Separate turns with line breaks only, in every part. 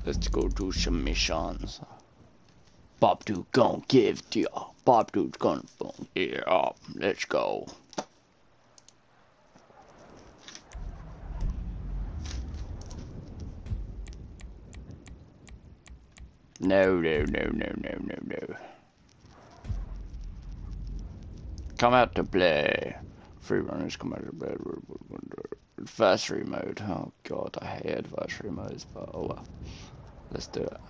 Let's go do some missions. Bob Dude gonna give to ya. Bob Dude's gonna yeah. Let's go. No. Come out to play. Free runners come out to play. Adversary mode. Oh god, I hate adversary modes, but oh well. Let's do it.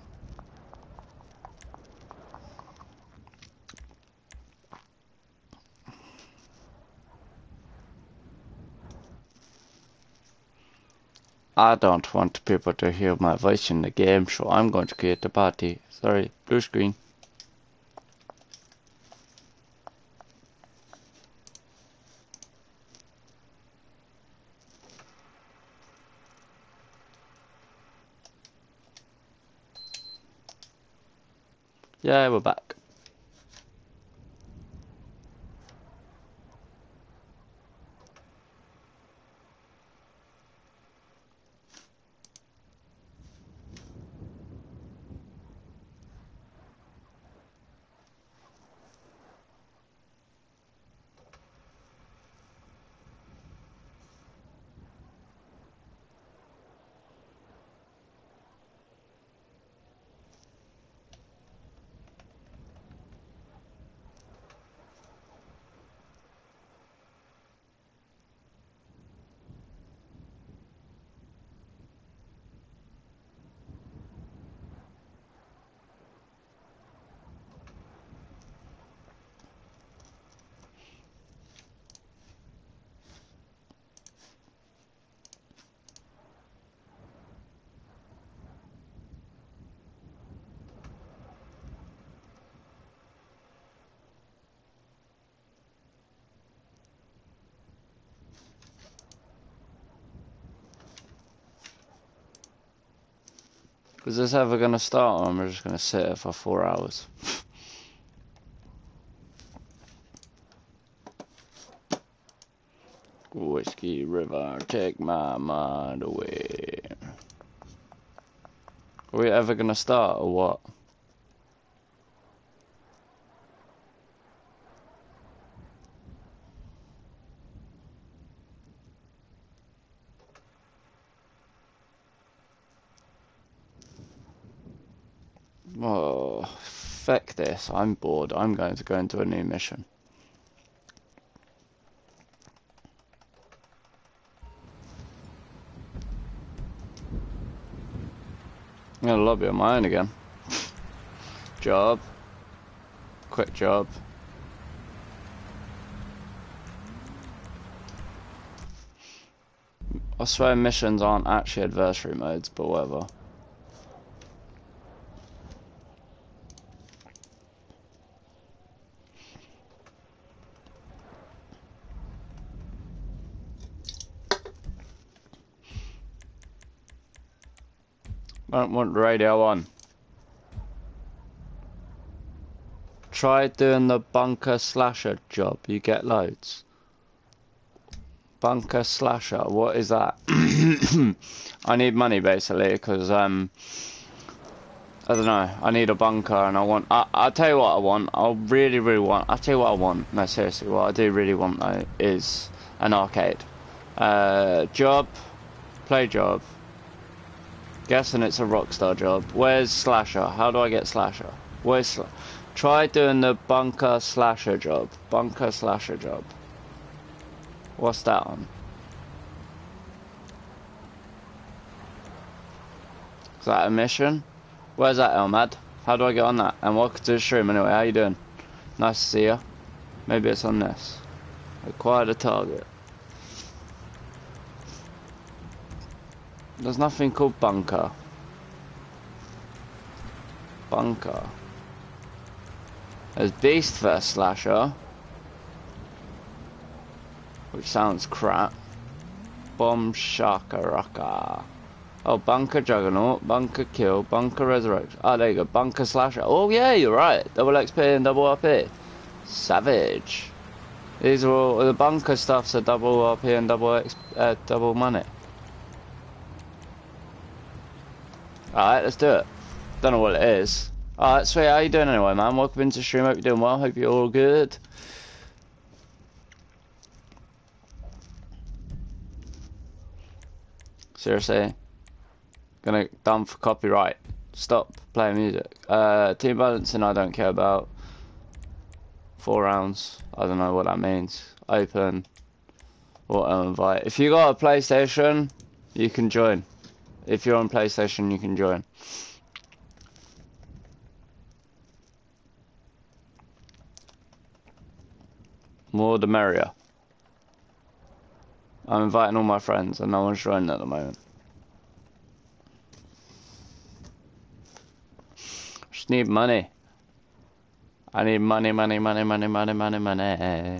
I don't want people to hear my voice in the game, so I'm going to create a party. Sorry, blue screen. Yeah, we're back. Is this ever going to start, or am I just going to sit here for 4 hours? Whiskey River, take my mind away. Are we ever going to start, or what? Oh, feck this. I'm bored. I'm going to go into a new mission. I'm going to lobby on my own again. Job. Quick job. I swear missions aren't actually adversary modes, but whatever. I don't want radio on. Try doing the bunker slasher job. You get loads. Bunker slasher. What is that? I need money basically because I don't know. I need a bunker and I want. I'll tell you what I want. I really want. I'll tell you what I want. No, seriously, what I do really want though is an arcade. Job. Play job. Guessing it's a Rockstar job. Where's Slasher? How do I get Slasher? Where's Try doing the bunker slasher job. Bunker slasher job. What's that on? Is that a mission? Where's that, Elmad? How do I get on that? And welcome to the stream anyway. How you doing? Nice to see you. Maybe it's on this. Acquire the target. There's nothing called bunker. Bunker. There's Beast vs Slasher, which sounds crap. Bomb Shakaraka. Oh, Bunker Juggernaut, Bunker Kill, Bunker Resurrection. Oh, there you go. Bunker Slasher. Oh yeah, you're right. Double XP and double RP. Savage. These are all the bunker stuff's a double RP and double money. Alright, let's do it. Don't know what it is. Alright, sweet, how you doing anyway, man? Welcome into the stream, hope you're doing well, hope you're all good. Seriously. Gonna done for copyright. Stop playing music. Team balancing I don't care about. 4 rounds. I don't know what that means. Open. Auto invite. If you got a PlayStation, you can join. If you're on PlayStation, you can join. More the merrier. I'm inviting all my friends and no one's joining at the moment. Just need money. I need money, money, money, money, money, money, money.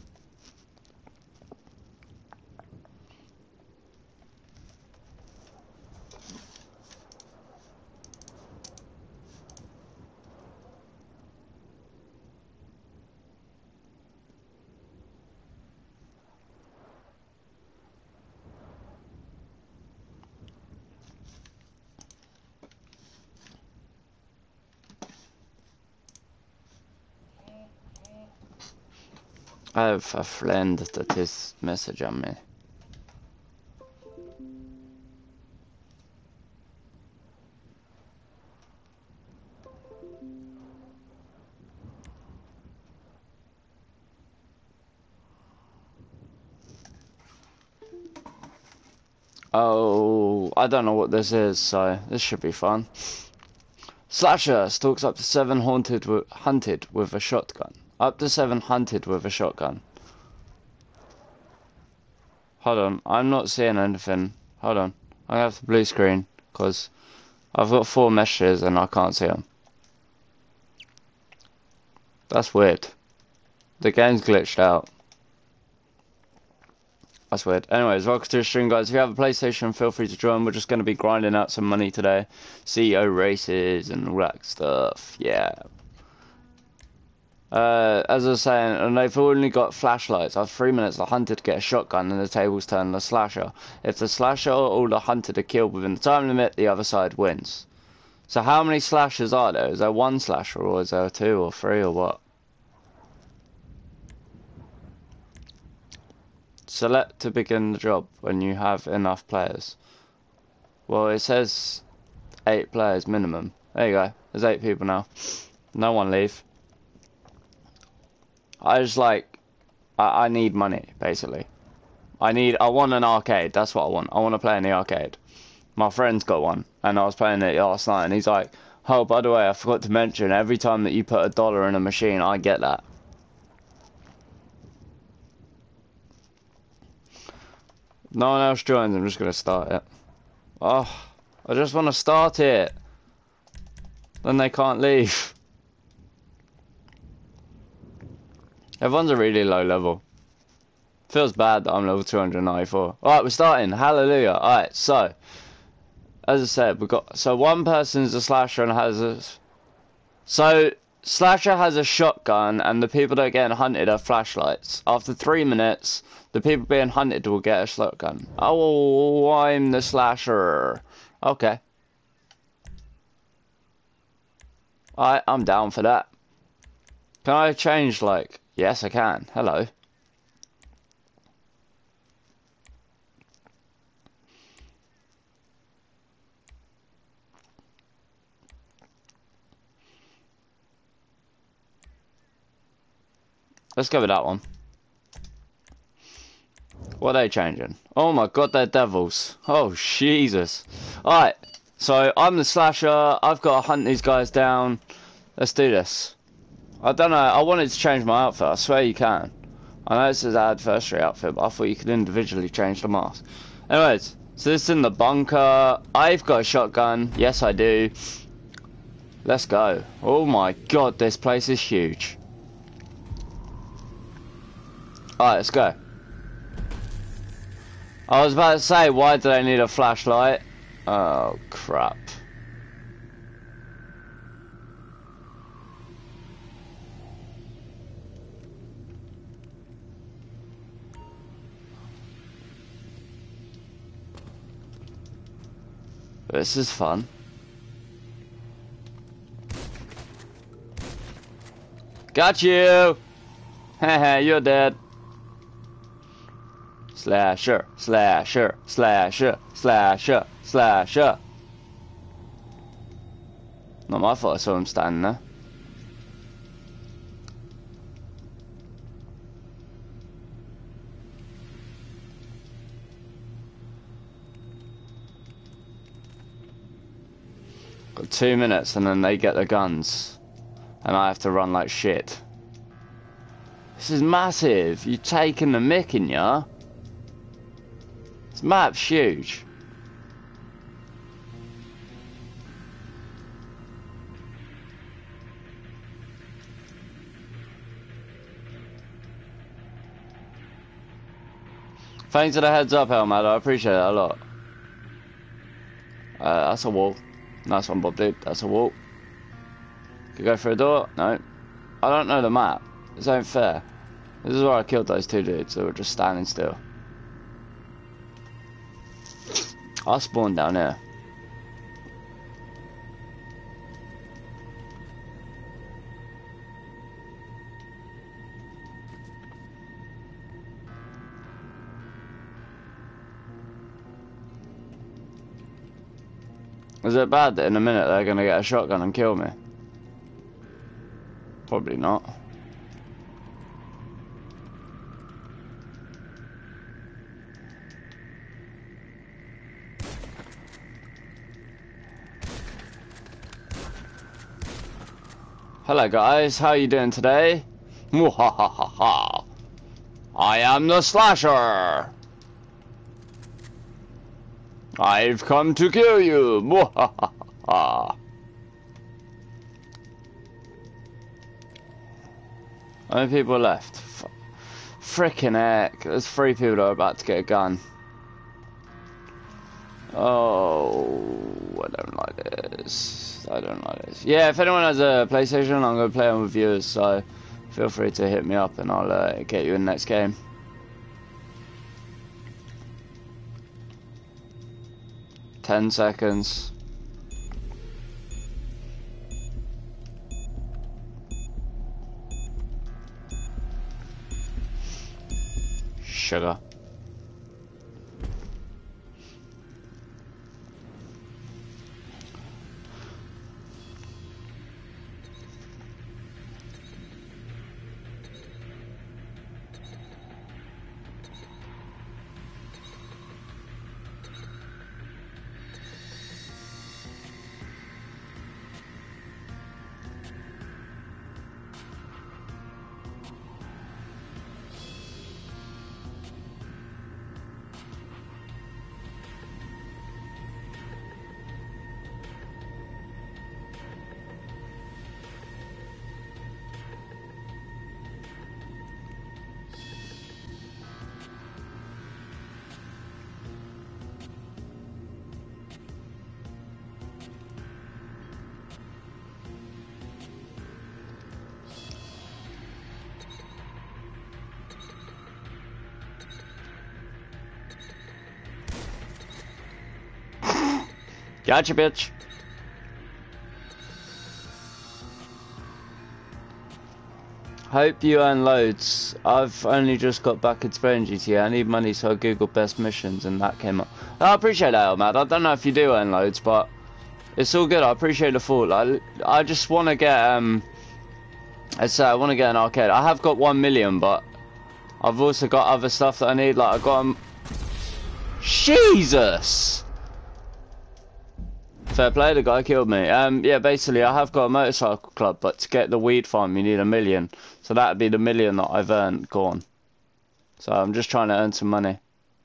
I have a friend that is messaging me. Oh, I don't know what this is, so this should be fun. Slasher stalks up to 7 hunted with a shotgun. Up to 7 hunted with a shotgun. Hold on, I'm not seeing anything. Hold on, I have the blue screen because I've got 4 messages and I can't see them. That's weird. The game's glitched out. That's weird. Anyways, welcome to the stream, guys. If you have a PlayStation, feel free to join. We're just going to be grinding out some money today. CEO races and all that stuff. Yeah. As I was saying, and they've only got flashlights. I have 3 minutes. The hunter to get a shotgun, and the tables turn the slasher. If the slasher or the hunter are killed within the time limit, the other side wins. So how many slashers are there? Is there 1 slasher, or is there 2 or 3, or what? Select to begin the job when you have enough players. Well, it says 8 players minimum. There you go. There's 8 people now. No one leave. I just like... I need money, basically. I want an arcade. That's what I want. I want to play in the arcade. My friend's got one, and I was playing it last night, and he's like, oh, by the way, I forgot to mention, every time that you put $1 in a machine, I get that. No one else joins, I'm just going to start it. Oh, I just want to start it. Then they can't leave. Everyone's a really low level. Feels bad that I'm level 294. Alright, we're starting. Hallelujah. Alright, so. As I said, we've got... So one person's a slasher and has a... So, slasher has a shotgun and the people that are getting hunted have flashlights. After 3 minutes, the people being hunted will get a shotgun. Oh, I'm the slasher. Okay. Alright, I'm down for that. Can I change, like... Yes, I can. Hello. Let's go with that one. What are they changing? Oh my god, they're devils. Oh, Jesus. Alright, so I'm the slasher. I've got to hunt these guys down. Let's do this. I don't know. I wanted to change my outfit. I swear you can. I know this is our adversary outfit, but I thought you could individually change the mask. Anyways, so this is in the bunker. I've got a shotgun. Yes, I do. Let's go. Oh my god, this place is huge. Alright, let's go. I was about to say, why do they need a flashlight? Oh, crap. This is fun. Got you! Haha, you're dead. Slasher, slasher, slasher, slasher, slasher. Not my fault I saw him standing there. Got 2 minutes and then they get the guns. And I have to run like shit. This is massive. You're taking the mick in ya. This map's huge. Thanks for the heads up, Elmad. I appreciate it a lot. That's a wall. Nice one, Bob, dude. That's a wall. Could go through a door? No. I don't know the map. This ain't fair. This is where I killed those 2 dudes that were just standing still. I spawned down here. Is it bad that in a minute they're gonna get a shotgun and kill me? Probably not. Hello guys, how you doing today? Mwahahaha. I am the slasher. I've come to kill you. Mwahahaha. How many people are left? Frickin' heck. There's 3 people that are about to get a gun. Oh, I don't like this. I don't like this. Yeah, if anyone has a PlayStation, I'm going to play on with viewers, so feel free to hit me up and I'll get you in the next game. Ten seconds. Sugar. Gotcha, bitch. Hope you earn loads. I've only just got back into playing GTA. I need money, so I googled best missions and that came up. I appreciate that, Matt. I don't know if you do earn loads, but it's all good. I appreciate the thought. I just want to get I want to get an arcade. I have got 1 million, but I've also got other stuff that I need. Like I got Jesus. Fair play, the guy killed me. Yeah, basically, I have got a motorcycle club, but to get the weed farm, you need 1 million. So that'd be the 1 million that I've earned gone. So I'm just trying to earn some money.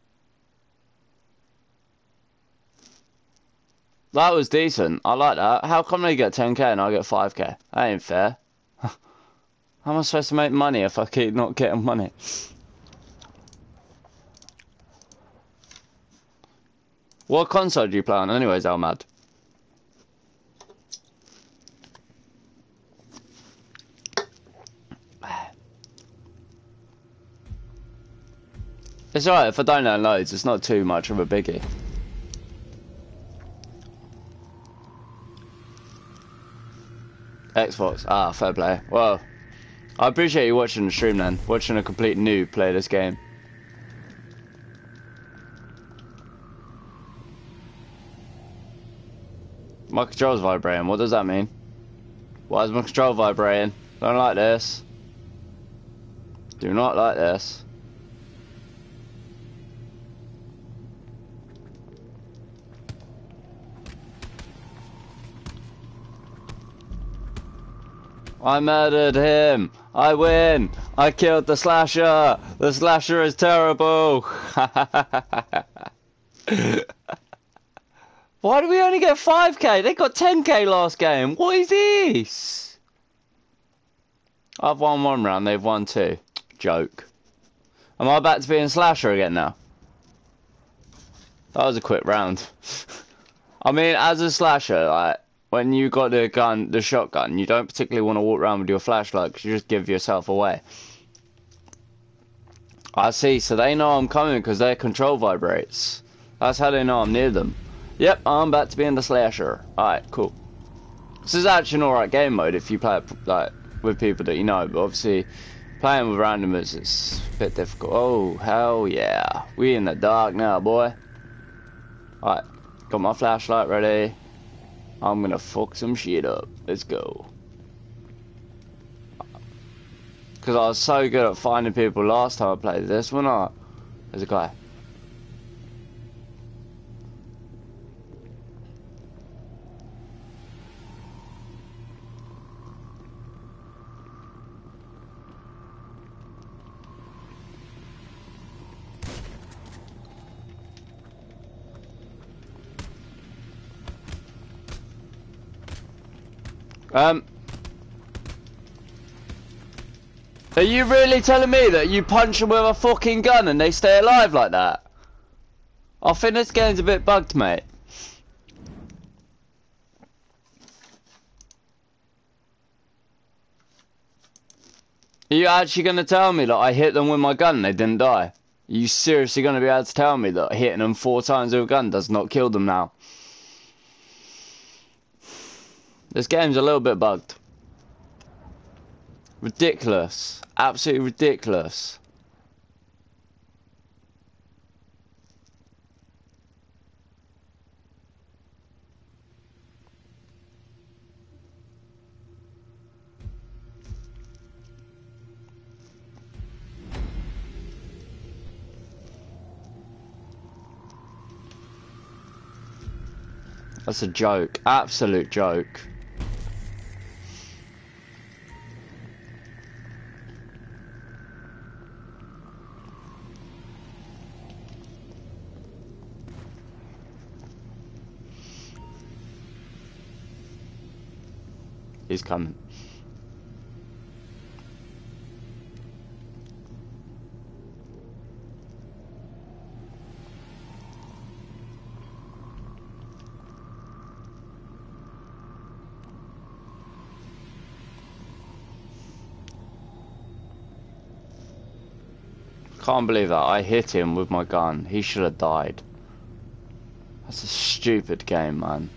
That was decent. I like that. How come they get 10k and I get 5k? That ain't fair. How am I supposed to make money if I keep not getting money? What console do you play on anyways, Almad? It's alright, if I don't earn loads, it's not too much of a biggie. Xbox, fair play. Well, I appreciate you watching the stream then. Watching a complete noob play this game. My control's vibrating. What does that mean? Why is my control vibrating? Don't like this. Do not like this. I murdered him. I win. I killed the slasher. The slasher is terrible. Why do we only get 5k? They got 10k last game. What is this? I've won 1 round. They've won 2. Joke. Am I back to being slasher again now? That was a quick round. I mean, as a slasher, like, when you got the gun, the shotgun, you don't particularly want to walk around with your flashlight because you just give yourself away. I see, so they know I'm coming because their control vibrates. That's how they know I'm near them. Yep, I'm back to being the slasher. Alright, cool. This is actually an alright game mode if you play it like with people that you know, but obviously playing with randomers is a bit difficult. Oh, hell yeah. We in the dark now, boy. Alright, got my flashlight ready. I'm gonna fuck some shit up. Let's go. Because I was so good at finding people last time I played this, wasn't I? There's a guy. Are you really telling me that you punch them with a fucking gun and they stay alive like that? I think this game's a bit bugged, mate. Are you actually going to tell me that I hit them with my gun and they didn't die? Are you seriously going to be able to tell me that hitting them 4 times with a gun does not kill them now? This game's a little bit bugged. Ridiculous. Absolutely ridiculous. That's a joke. Absolute joke. He's coming. Can't believe that. I hit him with my gun. He should have died. That's a stupid game, man.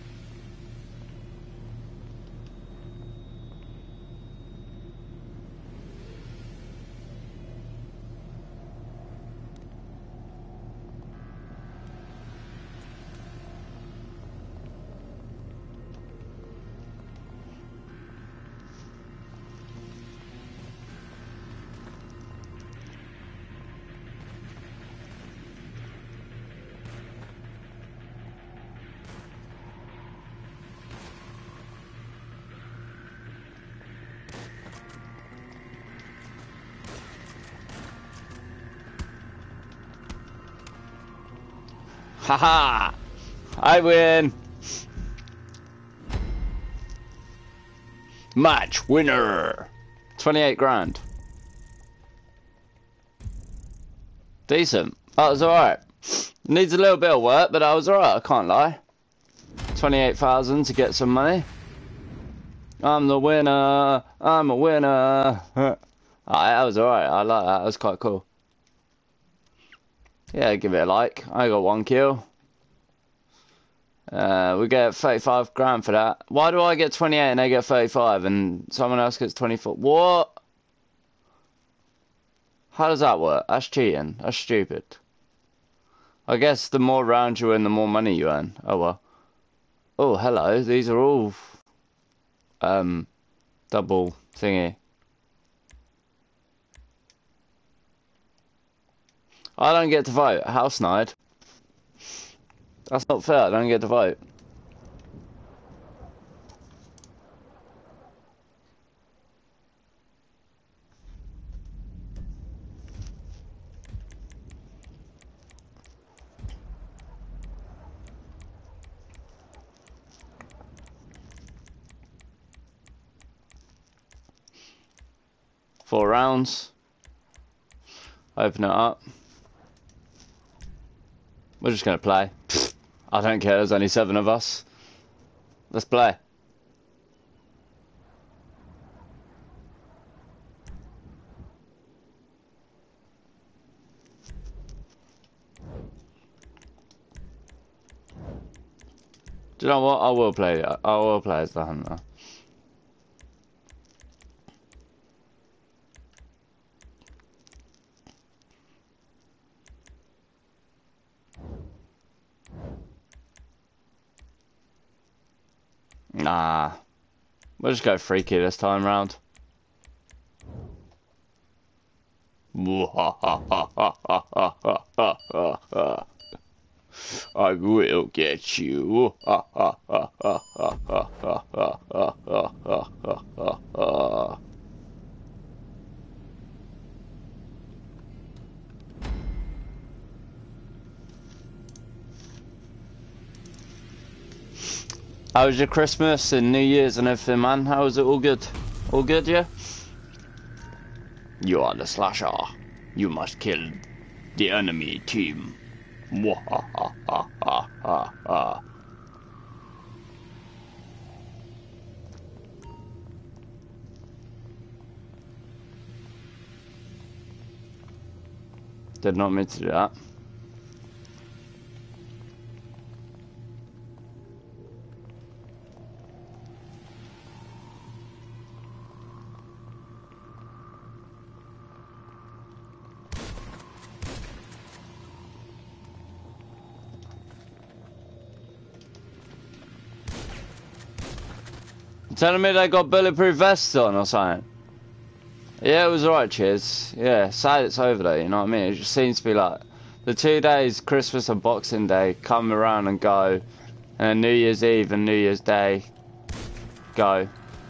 Haha! I win! Match winner! 28 grand. Decent. That was alright. Needs a little bit of work, but that was alright, I can't lie. 28,000 to get some money. I'm the winner! I'm a winner! Alright, that was alright, I like that, that was quite cool. Yeah, give it a like. I got 1 kill. We get 35 grand for that. Why do I get 28 and they get 35 and someone else gets 24? What? How does that work? That's cheating. That's stupid. I guess the more rounds you win, the more money you earn. Oh well. Oh, hello. These are all double thingy. I don't get to vote. How snide. That's not fair. I don't get to vote. Four rounds. Open it up. We're just gonna play. I don't care, there's only 7 of us. Let's play. Do you know what? I will play as the hunter. Nah. We'll just go freaky this time round. I will get you. How was your Christmas and New Year's and everything, man? How was it? All good? All good, yeah? You are the slasher. You must kill the enemy team. Did not mean to do that. Telling me they got bulletproof vests on or something. Yeah, it was alright, cheers. Yeah, sad it's over though, you know what I mean? It just seems to be like the 2 days, Christmas and Boxing Day, come around and go, and then New Year's Eve and New Year's Day go.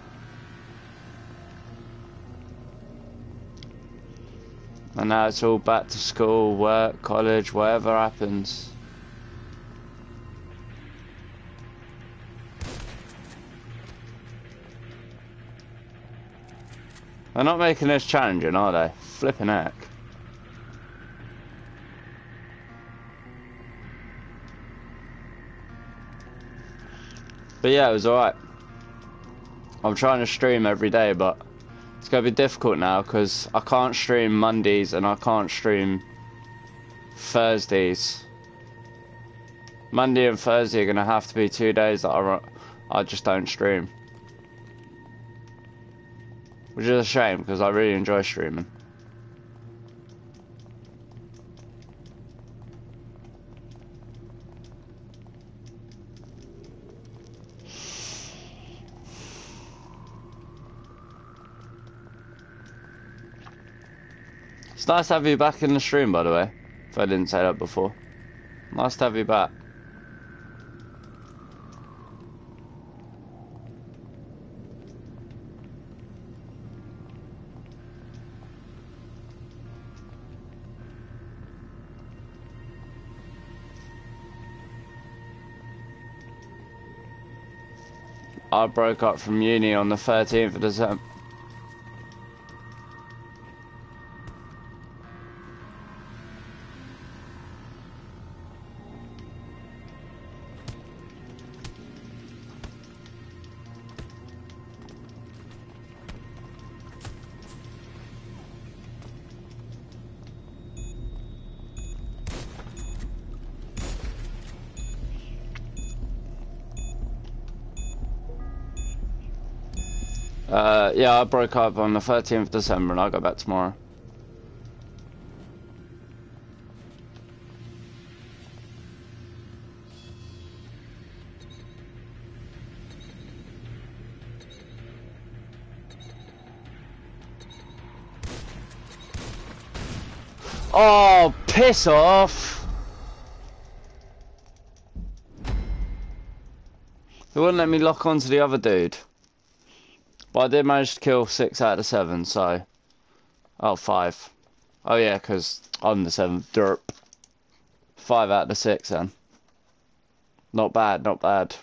And now it's all back to school, work, college, whatever happens. They're not making this challenging, are they? Flipping heck. But yeah, it was alright. I'm trying to stream every day, but it's going to be difficult now because I can't stream Mondays and I can't stream Thursdays. Monday and Thursday are going to have to be 2 days that I just don't stream. Which is a shame because I really enjoy streaming. It's nice to have you back in the stream, by the way. If I didn't say that before. Nice to have you back. I broke up from uni on the 13th of December. Yeah, I broke up on the 13th of December and I go back tomorrow. Oh, piss off! It wouldn't let me lock onto the other dude. But I did manage to kill 6 out of the 7, so... Oh, 5. Oh yeah, because I'm the 7th. Derp. 5 out of the 6 then. Not bad, not bad.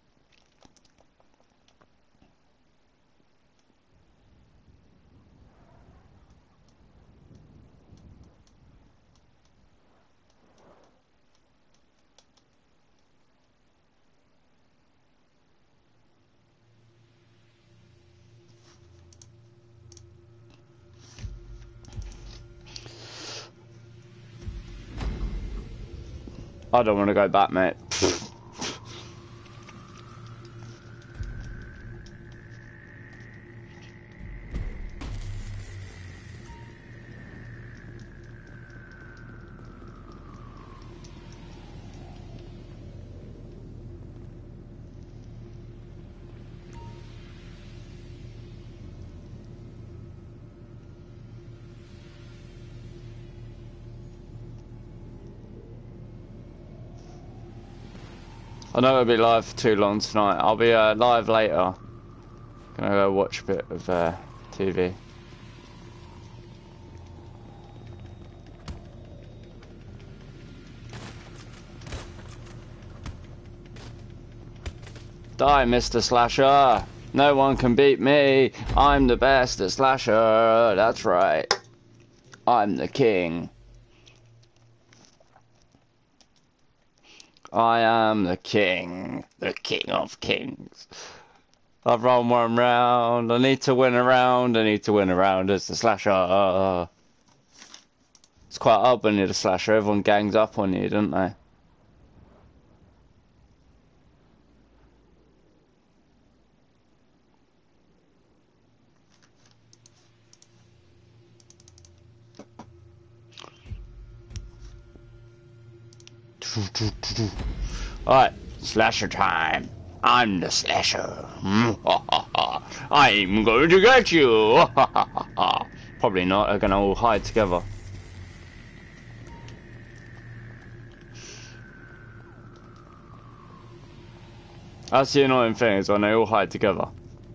I don't want to go back, mate. I know I'll be live for too long tonight. I'll be live later. Gonna go watch a bit of TV. Die, Mr. Slasher! No one can beat me! I'm the best at Slasher! That's right. I'm the king. I am the king of kings. I've run one round, I need to win a round, I need to win a round as the Slasher. It's quite hard when you're the Slasher, everyone gangs up on you, don't they? Alright, Slasher time. I'm the Slasher. I'm going to get you. Probably not, they're gonna all hide together. That's the annoying thing, is when they all hide together.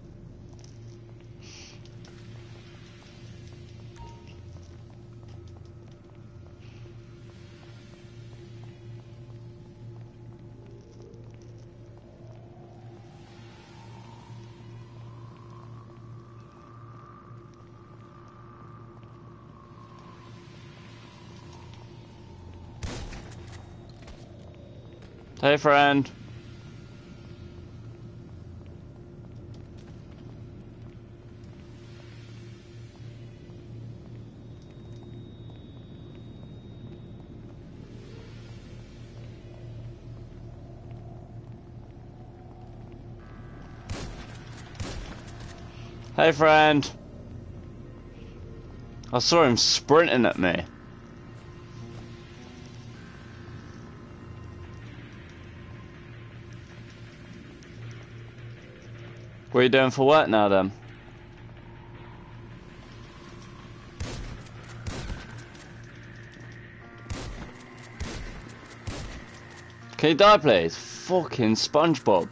Hey, friend. Hey, friend. I saw him sprinting at me. What are you doing for work now, then? Can you die, please? Fucking SpongeBob.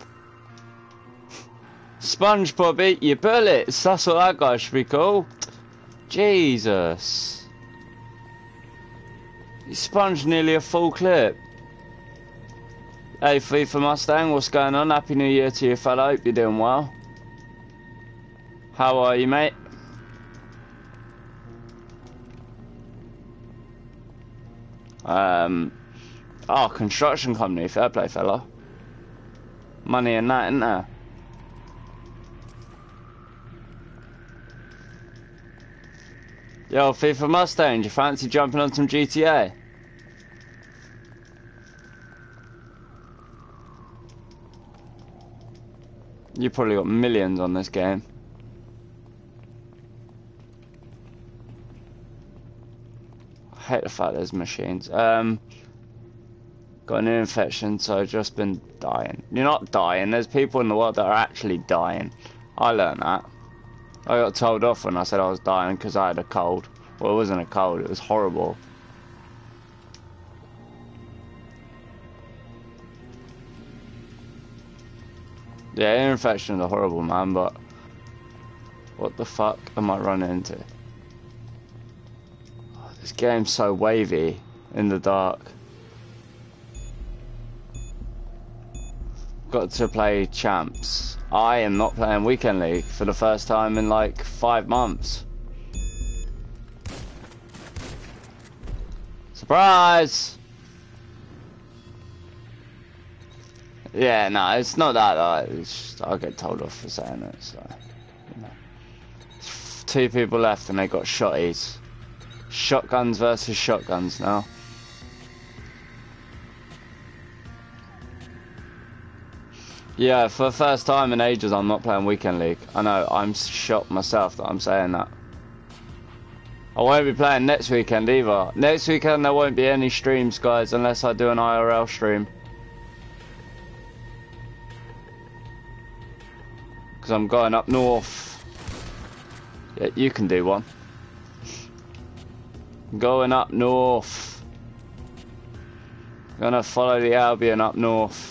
SpongeBob, eat your bullets. That's what that guy should be called. Jesus. You sponged nearly a full clip. Hey, FIFA Mustang, what's going on? Happy New Year to you, fella. Hope you're doing well. How are you, mate? Oh, construction company, fair play, fella. Money and that, isn't there? Yo, FIFA Mustang, do you fancy jumping on some GTA? You probably got millions on this game. I hate the fact there's machines. Got an ear infection, so I've just been dying. You're not dying, there's people in the world that are actually dying. I learned that. I got told off when I said I was dying because I had a cold. Well, it wasn't a cold, it was horrible. Yeah, ear infections are horrible, man, but what the fuck am I running into? Oh, this game's so wavy in the dark. Got to play champs. I am not playing Weekend League for the first time in like 5 months. Surprise! Yeah, no, it's not that. It's just, I'll get told off for saying it. So, you know. 2 people left and they got shotties. Shotguns versus shotguns now. Yeah, for the first time in ages, I'm not playing Weekend League. I know, I'm shocked myself that I'm saying that. I won't be playing next weekend either. Next weekend there won't be any streams, guys, unless I do an IRL stream. Because I'm going up north. Yeah, you can do one. Going up north. Gonna follow the Albion up north.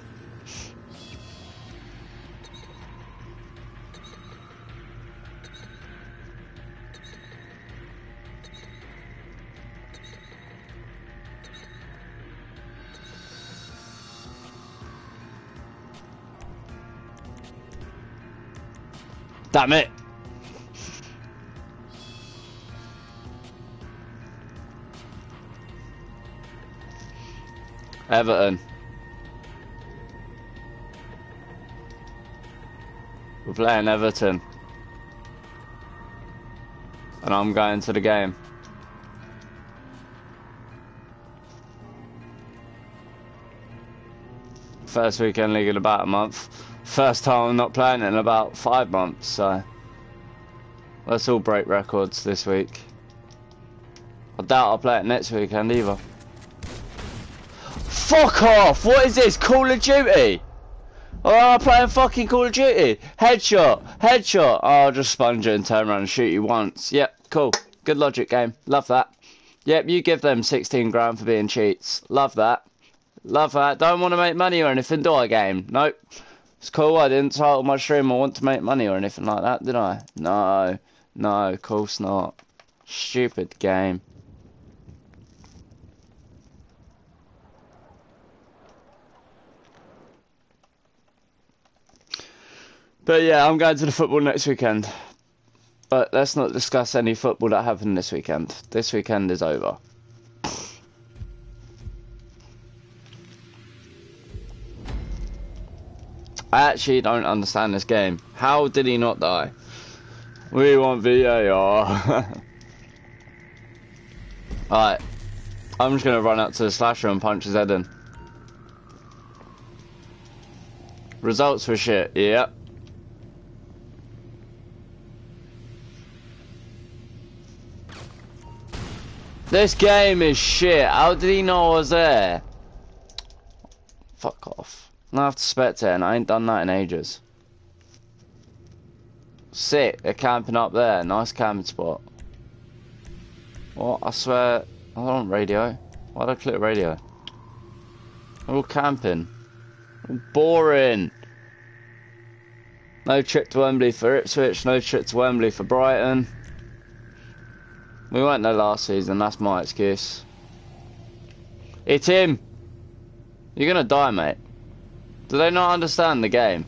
Damn it! Everton. We're playing Everton. And I'm going to the game. First weekend league in about a month. First time I'm not playing it in about 5 months, so let's all break records this week. I doubt I'll play it next weekend either. Fuck off! What is this? Call of Duty? Oh, I'm playing fucking Call of Duty. Headshot, headshot. Oh, I'll just sponge it and turn around and shoot you once. Yep, cool. Good logic game. Love that. Yep, you give them 16 grand for being cheats. Love that. Love that. Don't want to make money or anything, do I, game? Nope. It's cool. I didn't title my stream I want to make money or anything like that, did I? No. No, of course not. Stupid game. But yeah, I'm going to the football next weekend. But let's not discuss any football that happened this weekend. This weekend is over. I actually don't understand this game. How did he not die? We want VAR. Alright. I'm just going to run up to the slasher and punch his head in. Results were shit. Yep. This game is shit. How did he know I was there? Fuck off. I have to spectate and I ain't done that in ages. Sick, they're camping up there. Nice camping spot. What? I swear. I don't want radio. Why'd I click radio? They're all camping. Boring. No trip to Wembley for Ipswich. No trip to Wembley for Brighton. We weren't there last season. That's my excuse. Hit him. You're gonna die, mate. Do they not understand the game?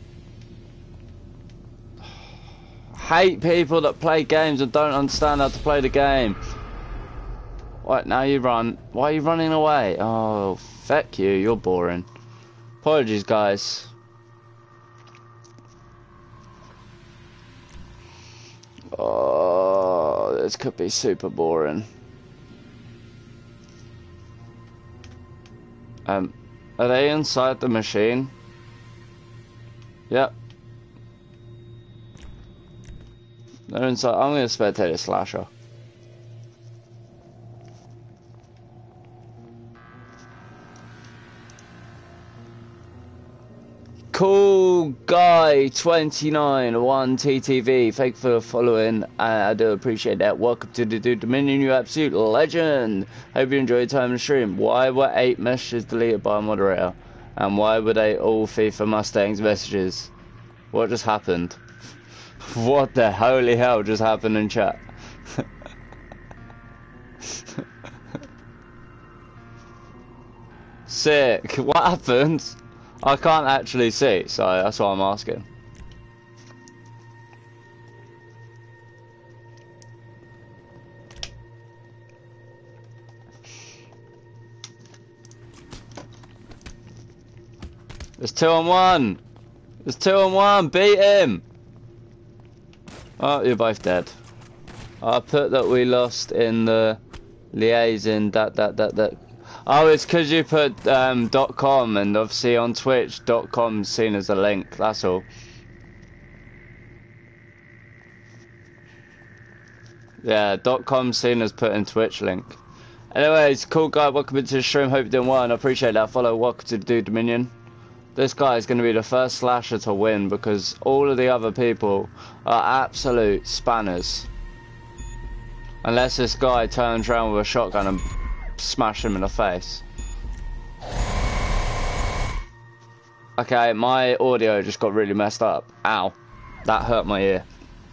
Hate people that play games and don't understand how to play the game. What, now you run. Why are you running away? Oh, fuck you, you're boring. Apologies, guys. Oh, this could be super boring. Are they inside the machine? Yep. They're inside. I'm going to spectate a slasher. Cool guy 29 1TTV. Thank you for following. I do appreciate that. Welcome to the Dude Dominion, you absolute legend. Hope you enjoyed your time in the stream. Why were 8 messages deleted by a moderator? And why were they all FIFA Mustangs messages? What just happened? What the holy hell just happened in chat? Sick. What happened? I can't actually see, so that's why I'm asking. It's 2-on-1. It's 2-on-1. Beat him. Oh, you're both dead. I put that we lost in the liaison. That. Oh, it's because you put .com, and obviously on Twitch .com's seen as a link. That's all. Yeah, .com's seen as put in Twitch link. Anyways, cool guy. Welcome into the stream. Hope you're doing well, and I appreciate that follow. Welcome to the Dude Dominion. This guy is going to be the first slasher to win because all of the other people are absolute spanners. Unless this guy turns around with a shotgun and smash him in the face. Okay, my audio just got really messed up. Ow. That hurt my ear.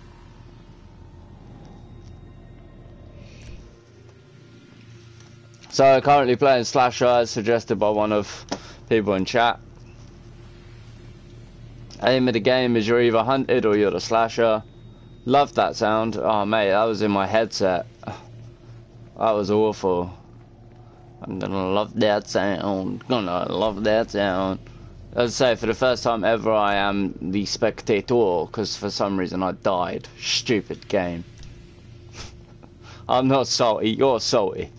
So currently playing slasher as suggested by one of people in chat. Aim of the game is you're either hunted or you're the slasher. Love that sound. Oh mate, that was in my headset. That was awful. I'm gonna love that sound. Gonna love that sound. As I say, for the first time ever I am the spectator, because for some reason I died. Stupid game. I'm not salty, you're salty.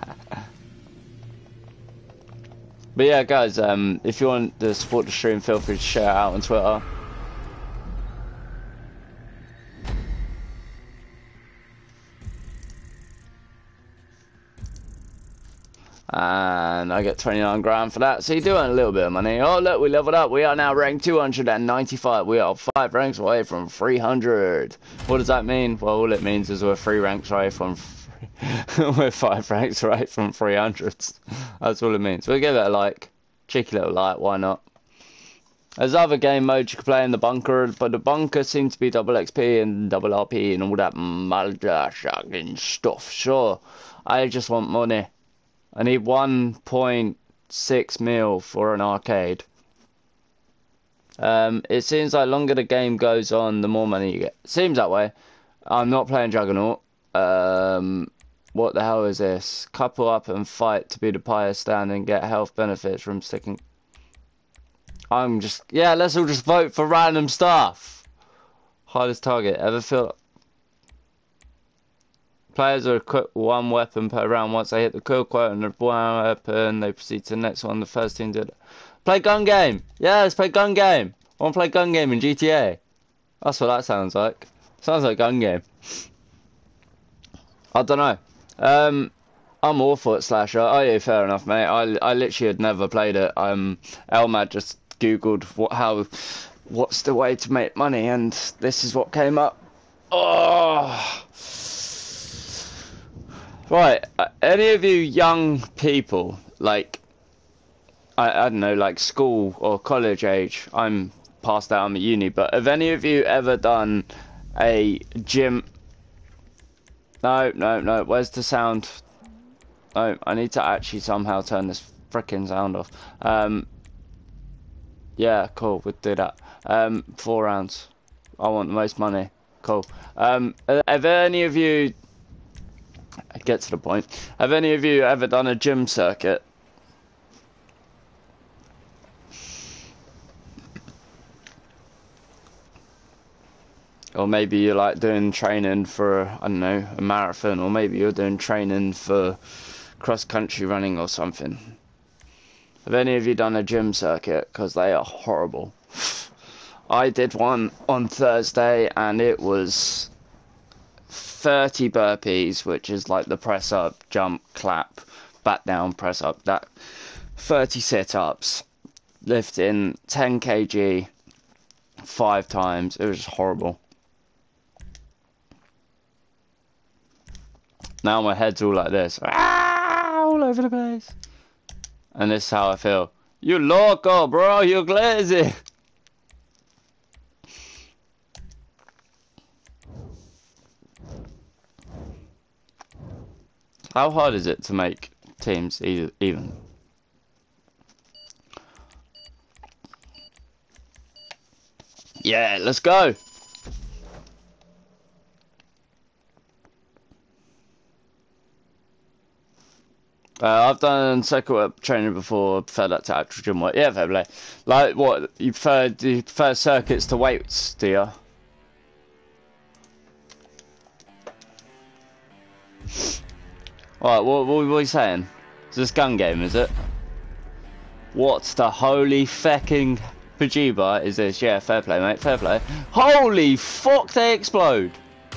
But yeah, guys, if you want to support the stream, feel free to share it out on Twitter. And I get 29 grand for that, so you're doing a little bit of money. Oh look, we leveled up. We are now ranked 295. We are 5 ranks away from 300. What does that mean? Well, all it means is we're 3 ranks away from... we're 5 ranks away from 300. That's all it means. We'll give it a like. Cheeky little like, why not? There's other game modes you can play in the bunker, but the bunker seems to be double XP and double RP and all that motherfucking stuff. Sure, I just want money. I need 1.6 mil for an arcade. It seems like longer the game goes on, the more money you get. Seems that way. I'm not playing Juggernaut. What the hell is this? Couple up and fight to be the pious stand and get health benefits from sticking. I'm just... Yeah, let's all just vote for random stuff. Hardest target. Ever feel... Players are equipped with 1 weapon per round. Once they hit the kill quota and the 1 weapon, they proceed to the next one. The first team did it. Play gun game! Yeah, let's play gun game! I want to play gun game in GTA. That's what that sounds like. Sounds like gun game. I don't know. I'm awful at slasher. Oh yeah, fair enough, mate. I literally had never played it. Elmad just googled what's the way to make money, and this is what came up. Oh, right. Any of you young people, like I don't know, like school or college age? I'm past that. I'm at uni. But have any of you ever done a gym? No. Where's the sound? No, I need to actually somehow turn this frickin' sound off. Yeah, cool. We'll do that. 4 rounds. I want the most money. Cool. Have any of you... Get to the point. Have any of you ever done a gym circuit? Or maybe you're like doing training for, I don't know, a marathon, or maybe you're doing training for cross-country running or something. Have any of you done a gym circuit? Because they are horrible. I did one on Thursday and it was 30 burpees, which is like the press up, jump, clap, back down, press up, that 30 sit-ups, lifting 10 kg 5 times. It was just horrible. Now my head's all like this. All over the place. And this is how I feel. You loco, bro. You lazy. How hard is it to make teams even? Yeah, let's go. I've done circuit work training before. Prefer that to actual gym work. Yeah, fair play. Like what? You prefer circuits to weights, do you? Alright, what are you saying? Is this gun game, is it? What's the holy fecking Pajiba is this? Yeah, fair play, mate, fair play. Holy fuck, they explode!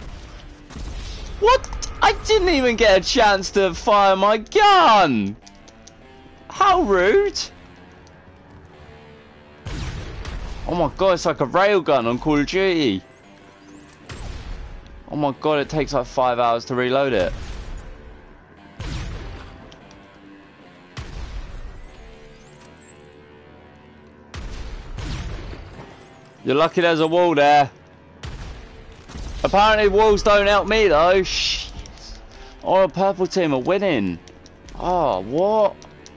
What? I didn't even get a chance to fire my gun! How rude! Oh my god, it's like a railgun on Call of Duty. Oh my god, it takes like 5 hours to reload it. You're lucky there's a wall there. Apparently walls don't help me though. Shit. Oh, a purple team are winning. Oh, what?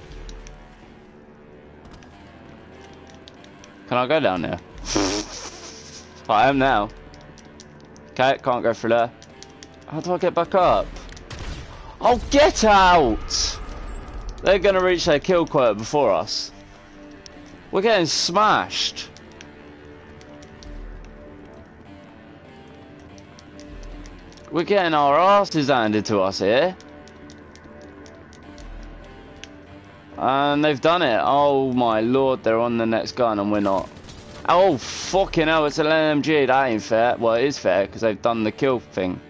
Can I go down there? I am now. Okay, can't go through there. How do I get back up? Oh, get out! They're gonna reach their kill quota before us. We're getting smashed. We're getting our asses handed to us here. And they've done it. Oh my lord, they're on the next gun and we're not. Oh fucking hell, it's an LMG. That ain't fair. Well, it is fair because they've done the kill thing.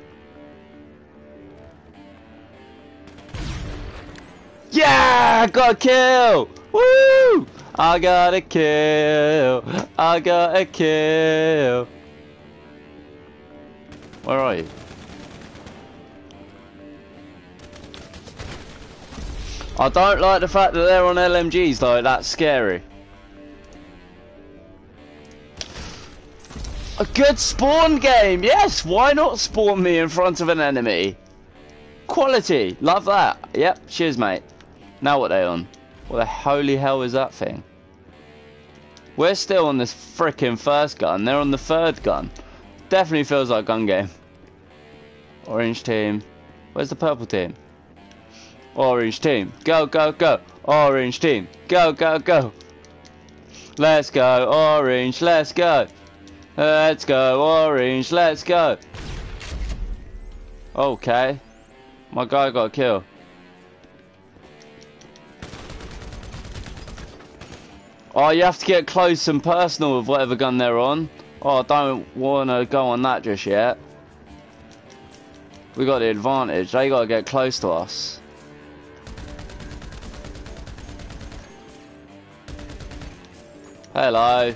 Yeah, I got a kill. Woo! I got a kill. I got a kill. Where are you? I don't like the fact that they're on LMGs though, that's scary. A good spawn game, yes, why not spawn me in front of an enemy? Quality, love that. Yep, cheers mate. Now what are they on? What the holy hell is that thing? We're still on this frickin' first gun, they're on the third gun. Definitely feels like a gun game. Orange team. Where's the purple team? Orange team. Go, go, go. Orange team. Go, go, go. Let's go, orange. Let's go. Let's go, orange. Let's go. Okay. My guy got a kill. Oh, you have to get close and personal with whatever gun they're on. Oh, I don't want to go on that just yet. We got the advantage. They got to get close to us. Hello.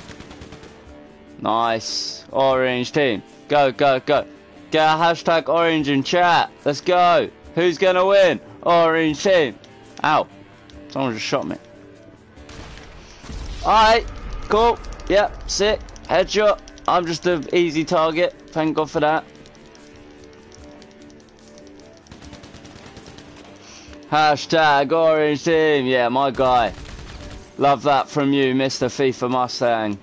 Nice. Orange team. Go, go, go. Get a hashtag orange in chat. Let's go. Who's going to win? Orange team. Ow. Someone just shot me. Alright. Cool. Yep. Sick. Headshot. I'm just an easy target. Thank God for that. Hashtag orange team. Yeah, my guy. Love that from you, Mr. FIFA Mustang.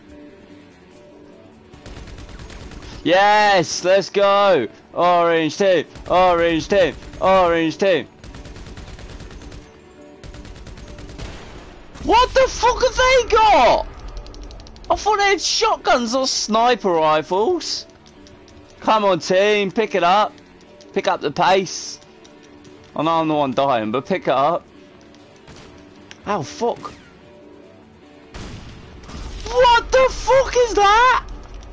Yes, let's go. Orange team. Orange team. Orange team. What the fuck have they got? I thought they had shotguns or sniper rifles. Come on, team. Pick it up. Pick up the pace. I know I'm the one dying, but pick it up. Oh, fuck. What the fuck is that?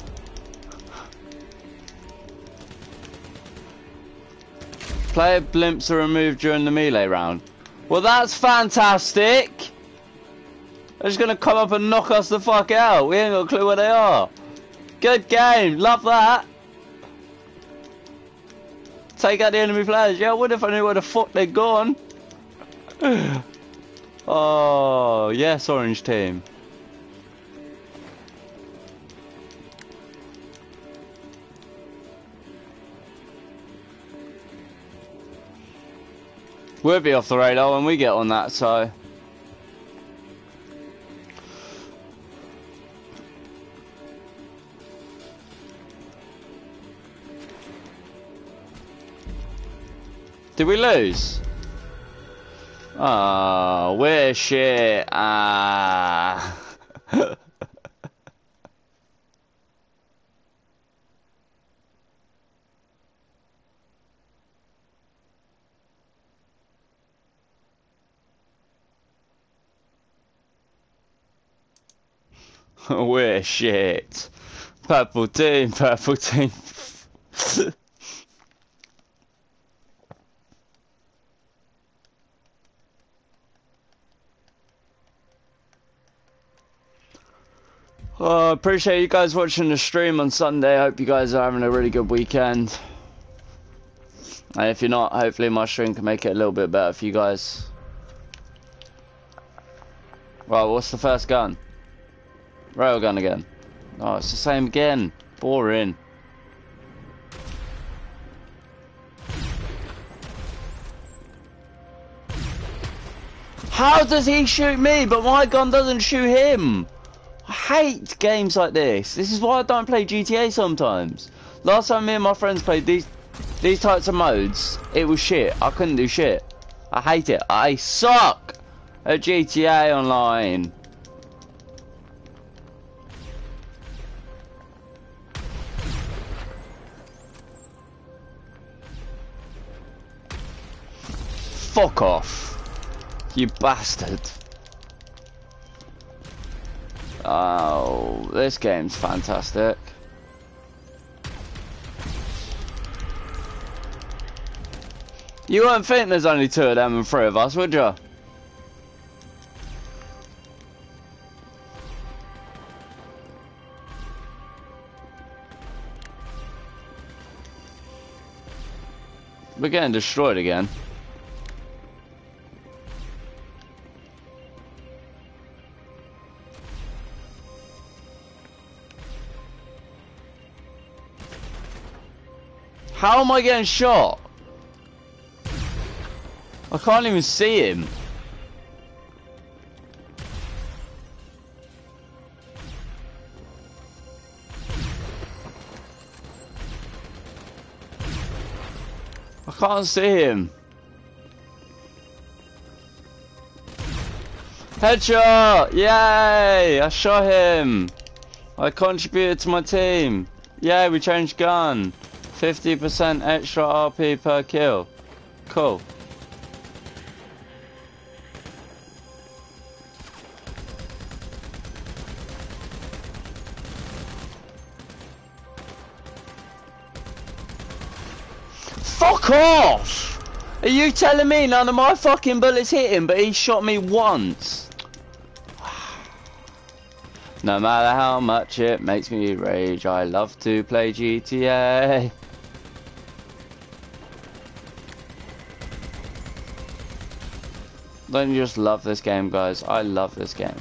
Player blimps are removed during the melee round. Well, that's fantastic. They're just gonna come up and knock us the fuck out. We ain't got a clue where they are. Good game. Love that. Take out the enemy players. Yeah, I wonder if I knew where the fuck they're gone. Oh, yes, orange team. We'll be off the radar when we get on that, so... Did we lose? Oh, we're shit. Ah. We're shit. Purple team, purple team. Oh, appreciate you guys watching the stream on Sunday. Hope you guys are having a really good weekend. And if you're not, hopefully my stream can make it a little bit better for you guys. Right, what's the first gun? Railgun again. Oh, it's the same again. Boring. How does he shoot me, but my gun doesn't shoot him? I hate games like this. This is why I don't play GTA sometimes. Last time me and my friends played these types of modes, it was shit. I couldn't do shit. I hate it. I suck at GTA Online. Fuck off, you bastard. Oh, this game's fantastic. You wouldn't think there's only 2 of them and 3 of us, would you? We're getting destroyed again. How am I getting shot? I can't even see him. I can't see him. Headshot! Yay! I shot him. I contributed to my team. Yay, we changed gun. 50% extra RP per kill. Cool. Fuck off! Are you telling me none of my fucking bullets hit him, but he shot me once? No matter how much it makes me rage, I love to play GTA. Don't you just love this game, guys? I love this game.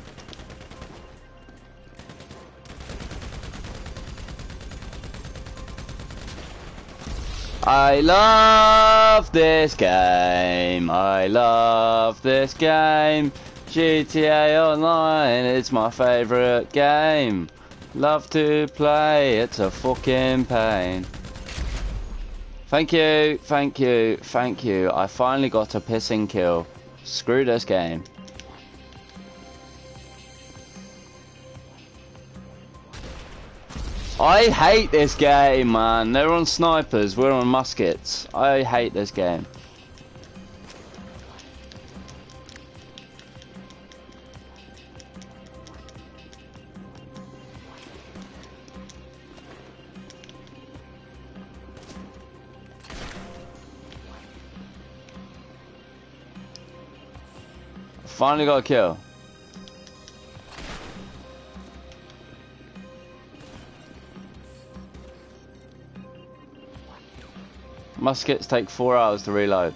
I love this game. I love this game. GTA Online, it's my favourite game. Love to play, it's a fucking pain. Thank you, thank you, thank you. I finally got a pissing kill. Screw this game. I hate this game, man. They're on snipers, we're on muskets. I hate this game. Finally got a kill. Muskets take 4 hours to reload.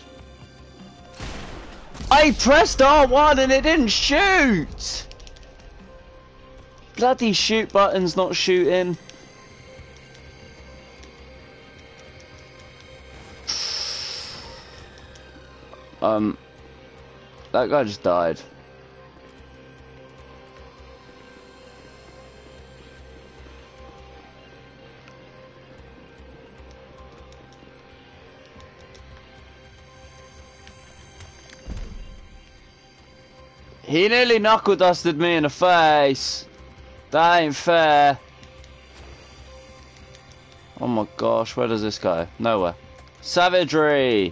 I pressed R1 and it didn't shoot! Bloody shoot button's not shooting. That guy just died. He nearly knuckle dusted me in the face. That ain't fair. Oh my gosh, where does this go? Nowhere. Savagery!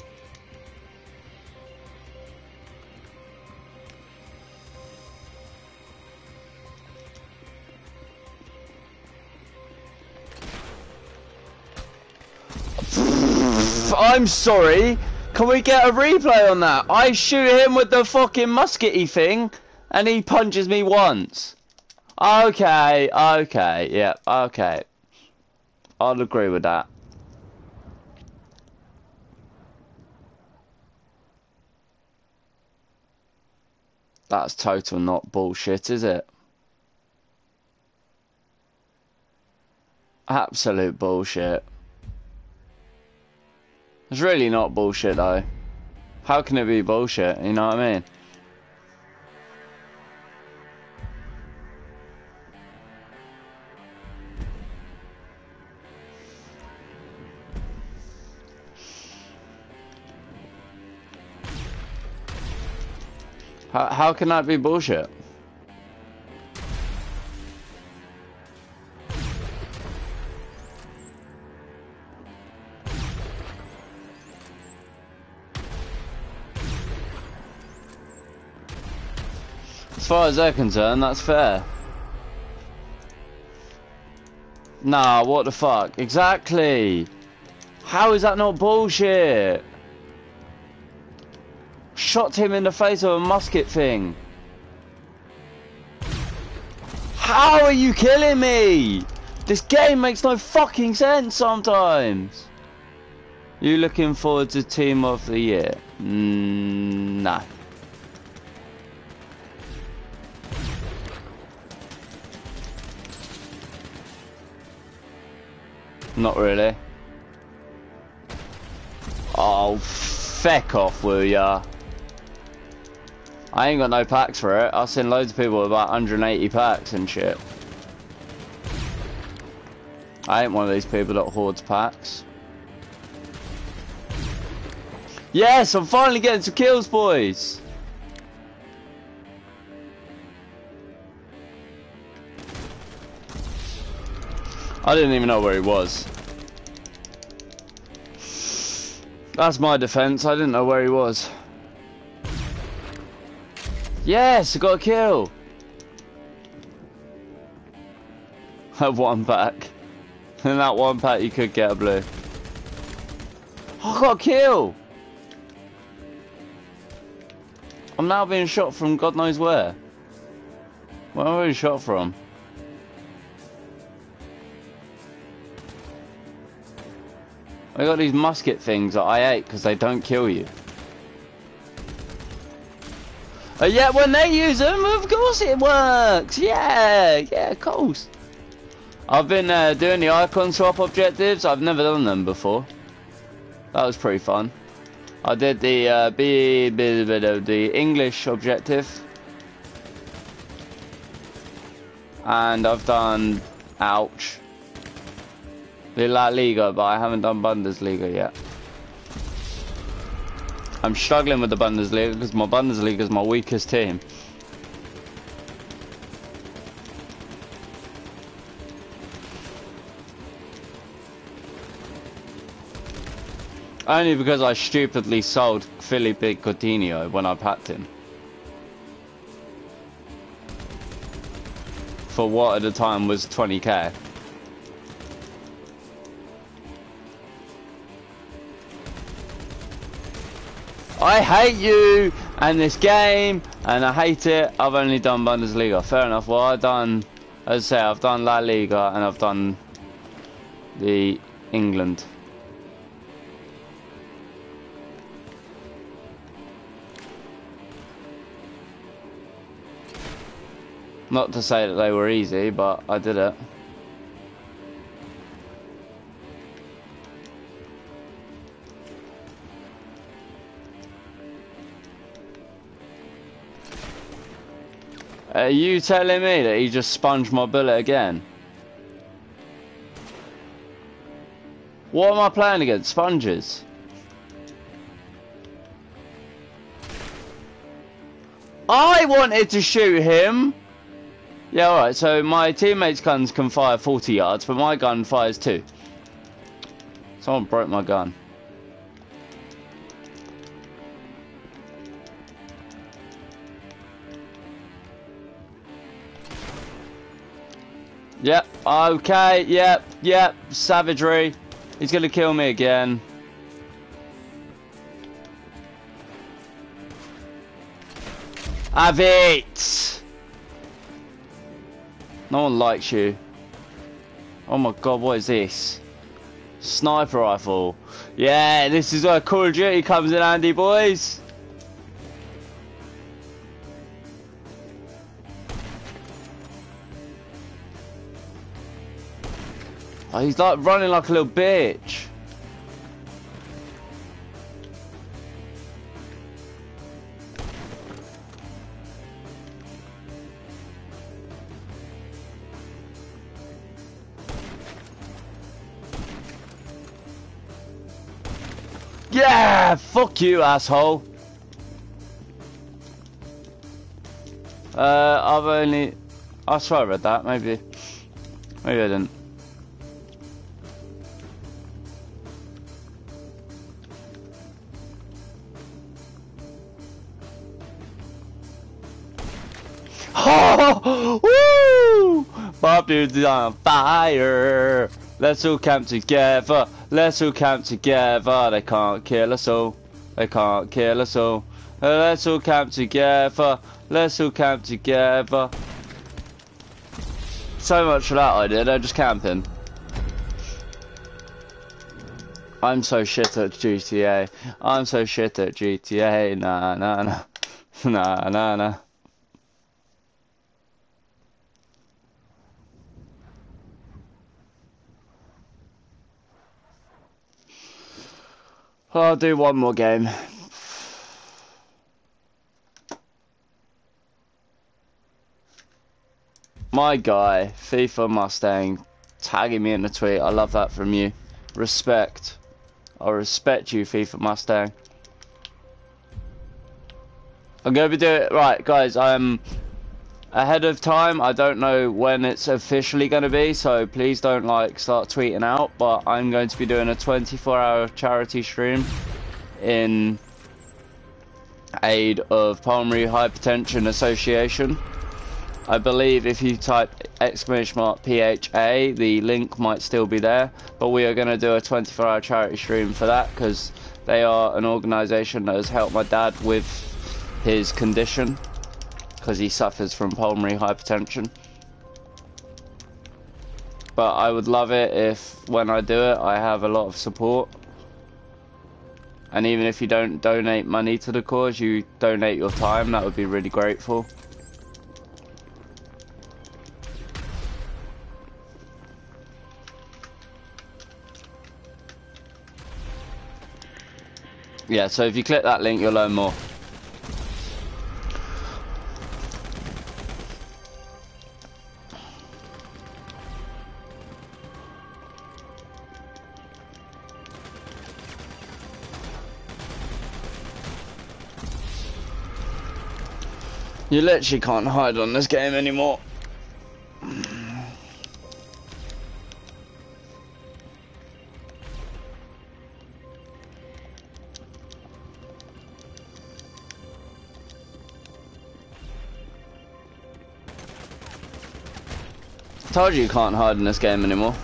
I'm sorry. Can we get a replay on that? I shoot him with the fucking muskety thing, and he punches me once. Okay, okay, yeah, okay. I'll agree with that. That's total not bullshit, is it? Absolute bullshit. It's really not bullshit though. How can it be bullshit? You know what I mean? How can that be bullshit? As far as they're concerned, that's fair. Nah, what the fuck? Exactly! How is that not bullshit? Shot him in the face with a musket thing. How are you killing me? This game makes no fucking sense sometimes. You looking forward to Team of the Year? Nah. Not really. Oh, feck off, will ya? I ain't got no packs for it. I've seen loads of people with about 180 packs and shit. I ain't one of these people that hoards packs. Yes, I'm finally getting some kills, boys! I didn't even know where he was. That's my defense, I didn't know where he was. Yes, I got a kill! I have one pack. In that one pack you could get a blue. I got a kill! I'm now being shot from God knows where. Where am I being shot from? I got these musket things that I hate because they don't kill you. Yeah, when they use them, of course it works! Yeah, of course. I've been doing the icon swap objectives. I've never done them before. That was pretty fun. I did the English objective. And I've done, ouch, the La Liga, but I haven't done Bundesliga yet. I'm struggling with the Bundesliga because my Bundesliga is my weakest team. Only because I stupidly sold Felipe Coutinho when I packed him. For what at the time was 20k. I hate you and this game and I hate it. I've only done Bundesliga. Fair enough. Well, I've done, as I say, I've done La Liga and I've done the England. Not to say that they were easy, but I did it. Are you telling me that he just sponged my bullet again? What am I playing against? Sponges? I wanted to shoot him! Yeah, alright, so my teammate's guns can fire 40 yards, but my gun fires 2. Someone broke my gun. Yep, okay, yep, savagery. He's gonna kill me again. Have it! No one likes you. Oh my god, what is this? Sniper rifle. Yeah, this is where Call of Duty comes in handy, boys. Oh, he's like running like a little bitch. Yeah, fuck you, asshole. I swear I read that. Maybe I didn't. Oh, woo! Bob dude's on fire. Let's all camp together. Let's all camp together. They can't kill us all. They can't kill us all. Let's all camp together. Let's all camp together. So much for that idea. They're just camping. I'm so shit at GTA. I'm so shit at GTA. Nah, nah, nah. Nah, nah, nah. I'll do one more game. My guy, FIFA Mustang, tagging me in the tweet. I love that from you. Respect. I respect you, FIFA Mustang. I'm going to be doing it. Right, guys, I'm ahead of time. I don't know when it's officially going to be, so please don't like start tweeting out, but I'm going to be doing a 24-hour charity stream in aid of Pulmonary Hypertension Association. I believe if you type !PHA, the link might still be there, but we are going to do a 24-hour charity stream for that because they are an organisation that has helped my dad with his condition, because he suffers from pulmonary hypertension. But I would love it if, when I do it, I have a lot of support. And even if you don't donate money to the cause, you donate your time, that would be really grateful. Yeah, so if you click that link, you'll learn more. You literally can't hide on this game anymore. Told you can't hide in this game anymore.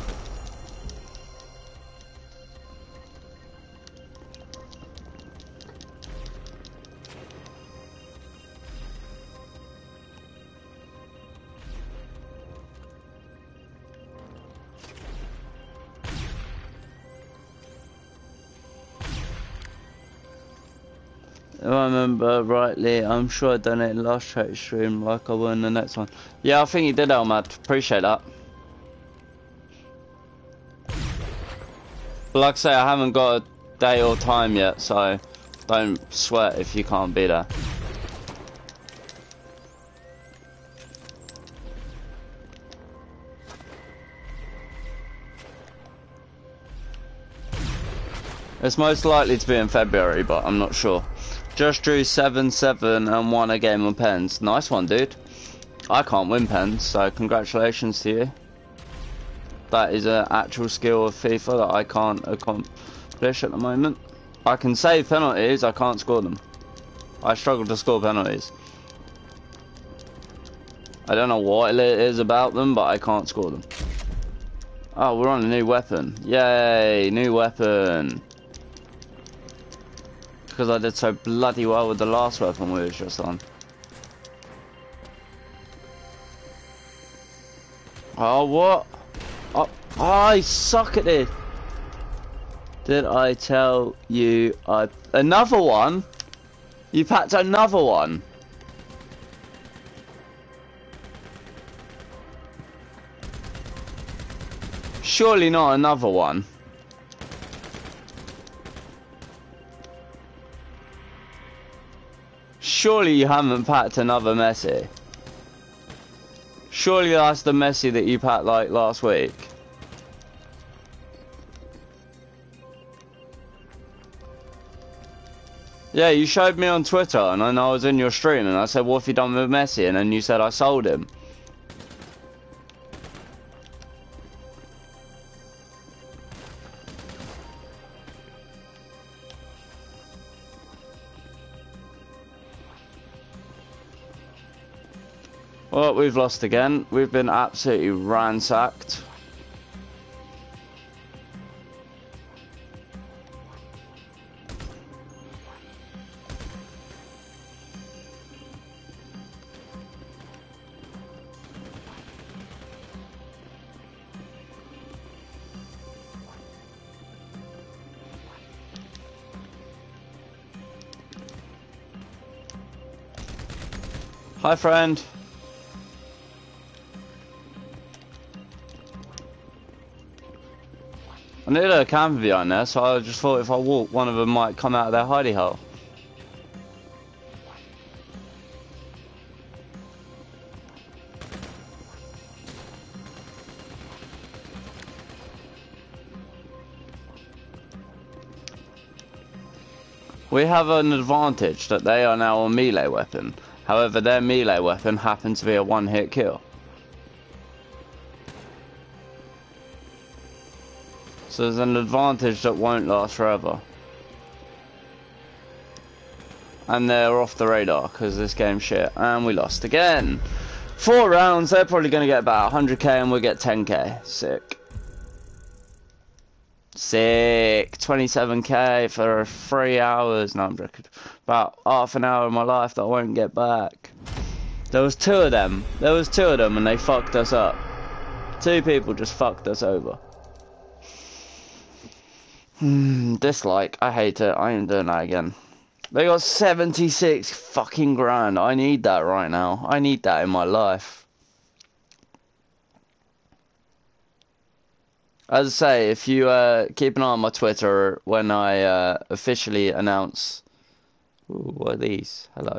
If I remember rightly, I'm sure I donated last chat stream like I will in the next one. Yeah, I think you did, Elmad. Appreciate that. But like I say, I haven't got a day or time yet, so don't sweat if you can't be there. It's most likely to be in February, but I'm not sure. Just drew 7-7 and won a game of pens. Nice one, dude. I can't win pens, so congratulations to you. That is an actual skill of FIFA that I can't accomplish at the moment. I can save penalties, I can't score them. I struggle to score penalties. I don't know what it is about them, but I can't score them. Oh, we're on a new weapon. Yay, new weapon. Because I did so bloody well with the last weapon we was just on. Oh, what? Oh, I suck at this. Did I tell you another one? You packed another one. Surely not another one. Surely you haven't packed another Messi. Surely that's the Messi that you packed like last week. Yeah, you showed me on Twitter and then I was in your stream and I said, what have you done with Messi? And then you said I sold him. Well, we've lost again. We've been absolutely ransacked. Hi, friend. I knew there were campers behind there, so I just thought if I walk, one of them might come out of their hidey hole. We have an advantage that they are now a melee weapon. However, their melee weapon happens to be a one-hit kill. So there's an advantage that won't last forever. And they're off the radar because this game's shit. And we lost again. 4 rounds, they're probably going to get about 100k and we'll get 10k. Sick. Sick. 27k for 3 hours. No, I'm joking. About half an hour of my life that I won't get back. There was 2 of them. There was 2 of them and they fucked us up. 2 people just fucked us over. Dislike. I hate it. I ain't doing that again. They got 76 fucking grand. I need that right now. I need that in my life. As I say, if you keep an eye on my Twitter when I officially announce... Ooh, what are these? Hello.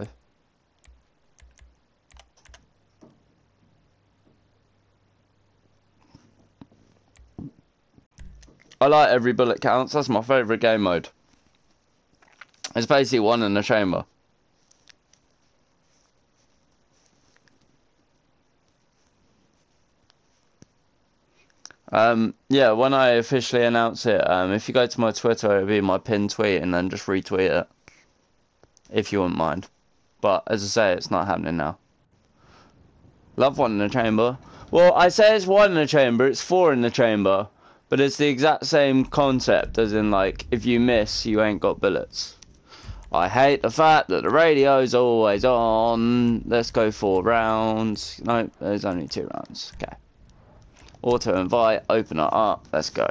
I like every bullet counts. That's my favourite game mode. It's basically one in the chamber. Yeah, when I officially announce it, if you go to my Twitter, it'll be my pinned tweet and then just retweet it. If you wouldn't mind. But, as I say, it's not happening now. Love one in the chamber. Well, I say it's one in the chamber, it's 4 in the chamber. But it's the exact same concept, as in, like, if you miss, you ain't got bullets. I hate the fact that the radio's always on. Let's go 4 rounds. No, there's only 2 rounds. Okay. Auto invite, open it up. Let's go.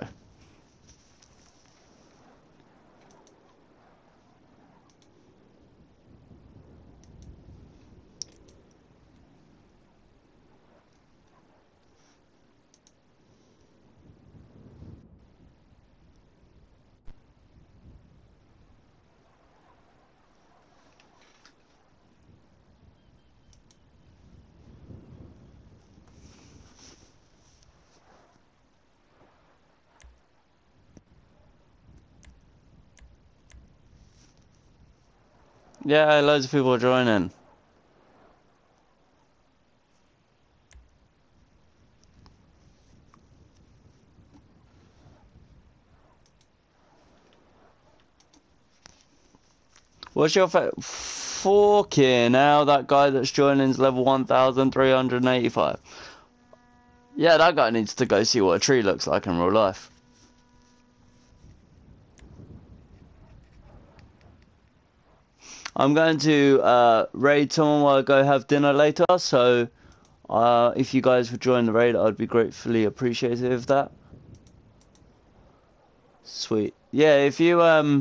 Yeah, loads of people are joining. What's your fucking hell, that guy that's joining's level 1385. Yeah, that guy needs to go see what a tree looks like in real life. I'm going to raid someone while I go have dinner later, so if you guys would join the raid, I'd be gratefully appreciative of that. Sweet. Yeah, if you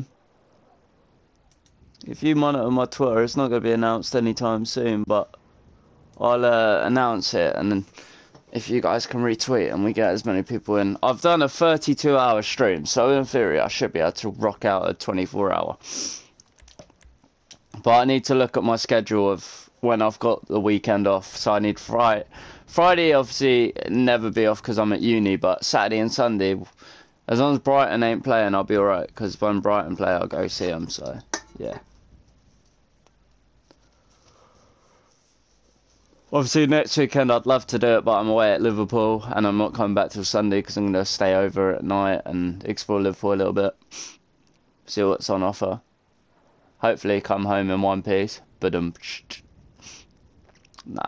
monitor my Twitter, it's not going to be announced anytime soon, but I'll announce it, and then if you guys can retweet and we get as many people in. I've done a 32-hour stream, so in theory I should be able to rock out a 24-hour. But I need to look at my schedule of when I've got the weekend off, so I need Friday obviously never be off because I'm at uni, but Saturday and Sunday, as long as Brighton ain't playing, I'll be alright, because when Brighton play I'll go see them, so yeah. Obviously next weekend I'd love to do it, but I'm away at Liverpool and I'm not coming back till Sunday because I'm going to stay over at night and explore Liverpool a little bit. See what's on offer. Hopefully come home in one piece, but nah.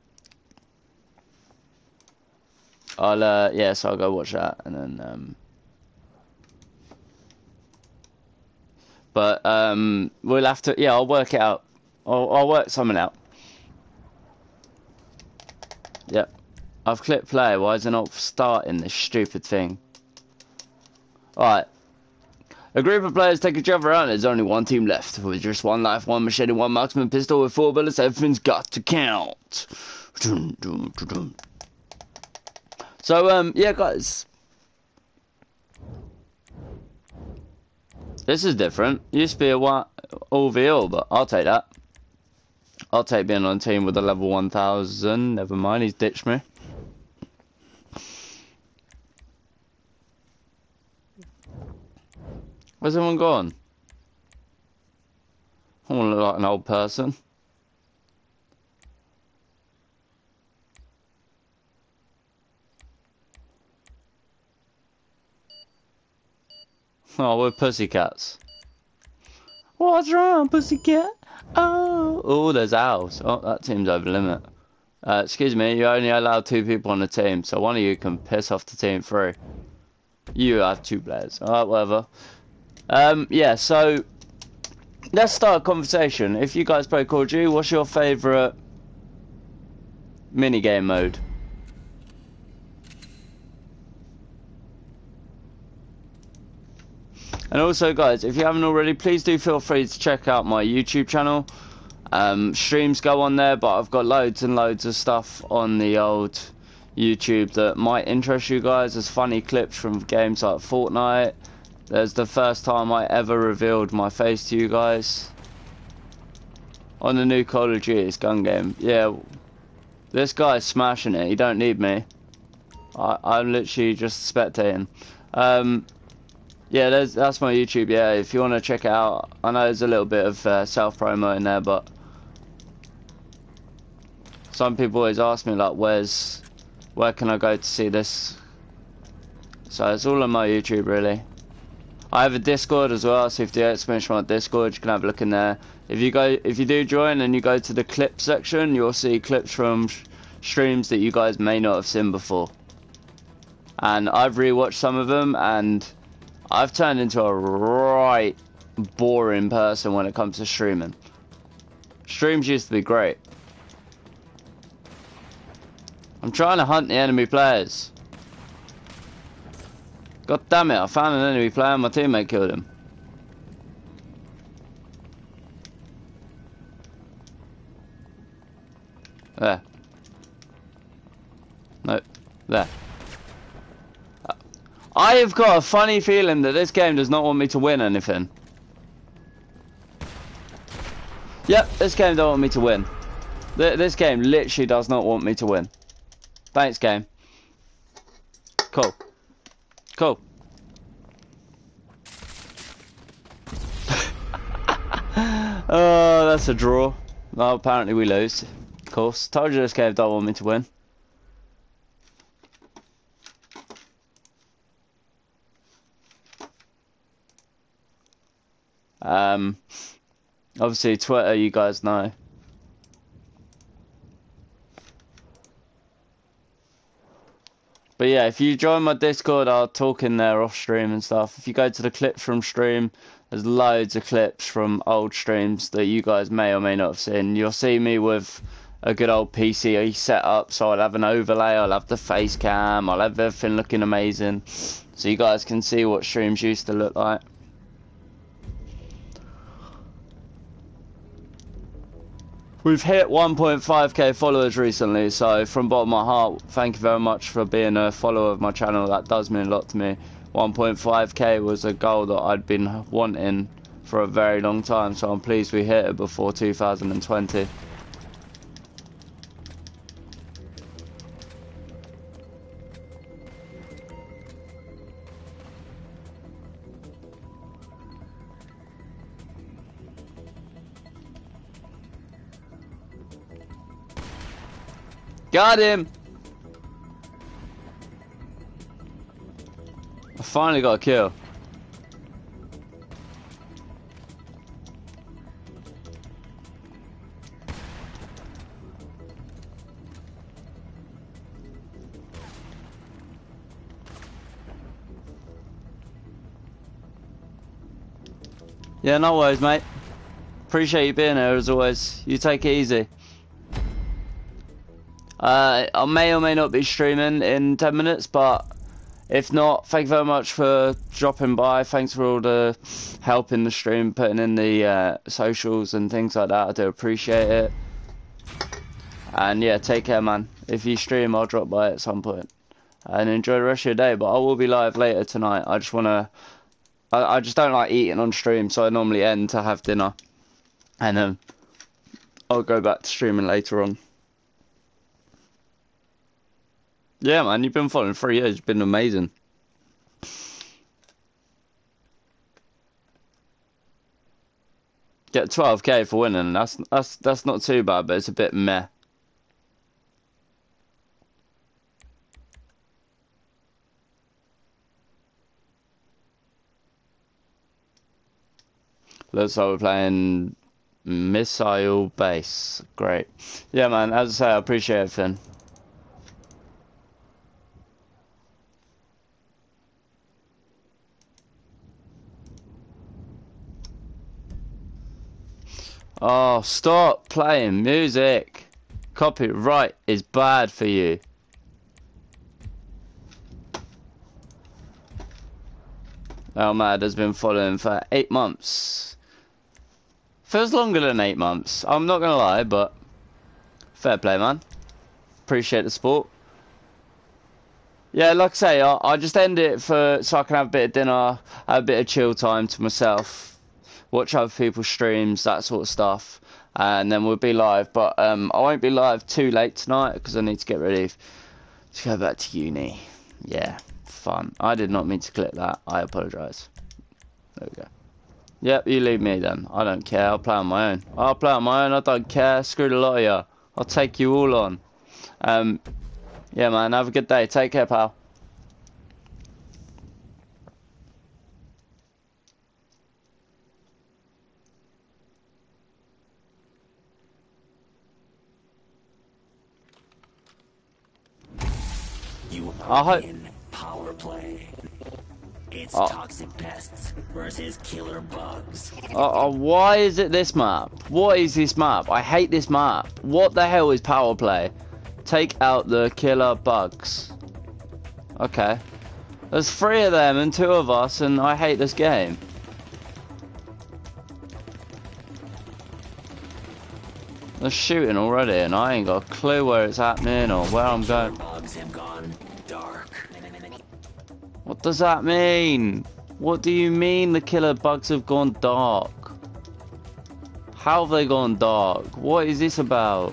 Yeah, so I'll go watch that and then but we'll have to, yeah, I'll work it out. I'll work something out. Yep. I've clicked play. Why is it not starting this stupid thing? Alright. A group of players take each other out and there's only one team left. With just one life, one machete, one marksman pistol with 4 bullets, everything's got to count. So, yeah guys. This is different. Used to be a all v all, but I'll take that. I'll take being on a team with a level 1000. Never mind, he's ditched me. Where's everyone gone? I want to look like an old person. Oh, we're pussycats. What's wrong, pussycat? Oh, there's owls. Oh, that team's over limit. Excuse me, you only allow 2 people on the team, so one of you can piss off the team 3. You have 2 players. Alright, whatever. Yeah, so let's start a conversation. If you guys play Call of Duty, what's your favourite minigame mode? And also, guys, if you haven't already, please do feel free to check out my YouTube channel. Streams go on there, but I've got loads and loads of stuff on the old YouTube that might interest you guys. There's funny clips from games like Fortnite. There's the first time I ever revealed my face to you guys on the new Call of Duty's gun game. Yeah, this guy's smashing it. He don't need me. I'm literally just spectating. Yeah, that's my YouTube. Yeah, if you want to check it out, I know there's a little bit of self-promo in there, but some people always ask me like, where can I go to see this? So it's all on my YouTube, really. I have a Discord as well, so if you exclamation mark Discord, you can have a look in there. If you do join and you go to the clip section, you'll see clips from streams that you guys may not have seen before. And I've rewatched some of them, and I've turned into a right boring person when it comes to streaming. Streams used to be great. I'm trying to hunt the enemy players. God damn it, I found an enemy player and my teammate killed him. There. No, there. I have got a funny feeling that this game does not want me to win anything. Yep, this game don't want me to win. This game literally does not want me to win. Thanks, game. Cool. Cool. Oh, that's a draw. Well, apparently we lose. Of course. Told you this game don't want me to win. Obviously Twitter, you guys know. But yeah, if you join my Discord, I'll talk in there off stream and stuff. If you go to the clips from stream, there's loads of clips from old streams that you guys may or may not have seen. You'll see me with a good old PC set up, so I'll have an overlay, I'll have the face cam, I'll have everything looking amazing. So you guys can see what streams used to look like. We've hit 1.5k followers recently, so from bottom of my heart, thank you very much for being a follower of my channel. That does mean a lot to me. 1.5k was a goal that I'd been wanting for a very long time, so I'm pleased we hit it before 2020. Got him! I finally got a kill. Yeah, no worries, mate. Appreciate you being here as always. You take it easy. I may or may not be streaming in 10 minutes, but if not, thank you very much for dropping by. Thanks for all the help in the stream, putting in the socials and things like that. I do appreciate it. And yeah, take care, man. If you stream, I'll drop by at some point. And enjoy the rest of your day, but I will be live later tonight. I just want to... I just don't like eating on stream, so I normally end to have dinner. And then I'll go back to streaming later on. Yeah, man, you've been following 3 years. It's been amazing. Get 12k for winning. That's not too bad, but it's a bit meh. Looks like we're playing Missile Base. Great. Yeah, man, as I say, I appreciate everything. Oh, stop playing music. Copyright is bad for you. Elmad has been following for 8 months. Feels longer than 8 months. I'm not gonna lie, but fair play, man. Appreciate the support. Yeah, like I say, I just end it so I can have a bit of dinner, have a bit of chill time to myself. Watch other people's streams, that sort of stuff, and then we'll be live. But I won't be live too late tonight because I need to get ready to go back to uni. Yeah, fun. I did not mean to click that. I apologise. There we go. Yep, you leave me then. I don't care. I'll play on my own. I'll play on my own. I don't care. Screw the lot of you. I'll take you all on. Yeah, man. Have a good day. Take care, pal.
You are in power play. It's toxic pests versus killer bugs.
Why is it this map? What is this map? I hate this map. What the hell is power play? Take out the killer bugs. Okay. There's 3 of them and 2 of us, and I hate this game. They're shooting already, and I ain't got a clue where it's happening or where I'm going.
Bugs have gone dark.
What does that mean? What do you mean the killer bugs have gone dark? How have they gone dark? What is this about?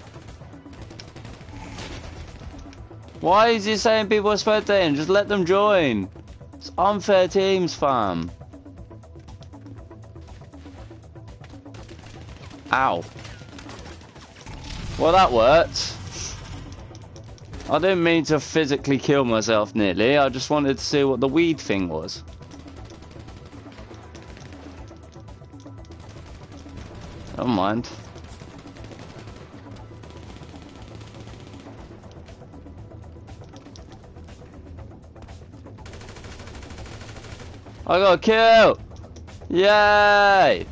Why is he saying people are spectating? Just let them join. It's unfair teams, fam. Ow. Well, that worked. I didn't mean to physically kill myself nearly. I just wanted to see what the weed thing was. Never mind. I got a kill! Yay!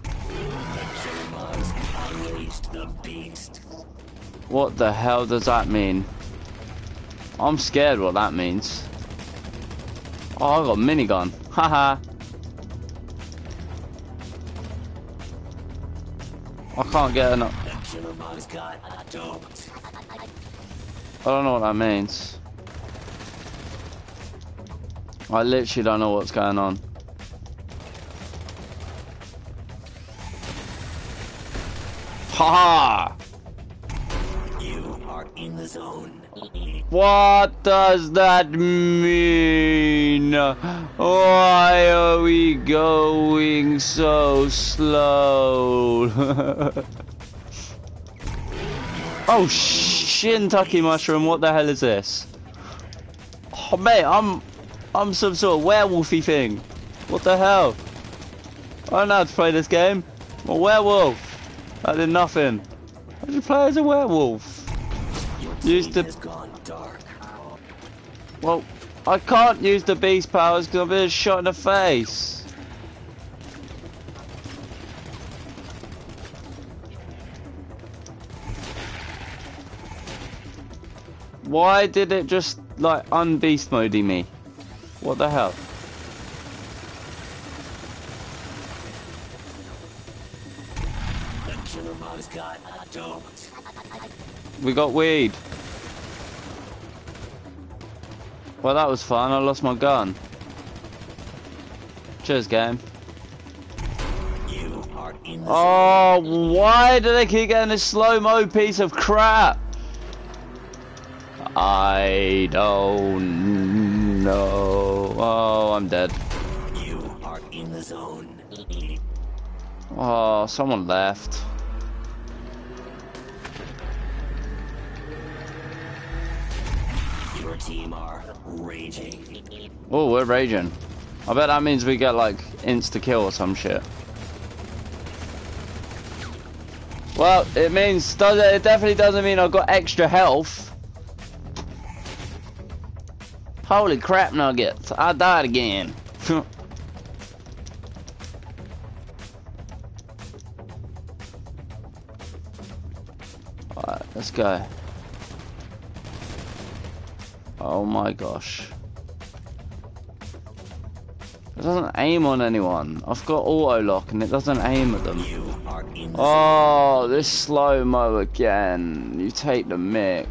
What the hell does that mean? I'm scared what that means. Oh, I got a minigun. Haha. I can't get enough. I don't know what that means. I literally don't know what's going on. Haha!
You are in the zone.
What does that mean? Why are we going so slow? Oh, Shintucky mushroom, what the hell is this? Oh, mate, I'm some sort of werewolfy thing. What the hell? I don't know how to play this game. I'm a werewolf. I did nothing. How do you play as a werewolf? Use the... Well, I can't use the beast powers because I'm being shot in the face. Why did it just, like, unbeast modey me? What the hell? We got weed. Well, that was fun. I lost my gun. Cheers, game. Oh, why do they keep getting this slow-mo piece of crap? I don't know. Oh, I'm dead.
You are in the zone.
Oh, someone left.
Your team are raging.
Oh, we're raging. I bet that means we get like insta-kill or some shit. Well, it means it definitely doesn't mean I've got extra health. Holy crap nuggets, I died again. Alright, let's go. Oh my gosh. It doesn't aim on anyone. I've got auto lock and it doesn't aim at them. Oh, this slow-mo again. You take the mic.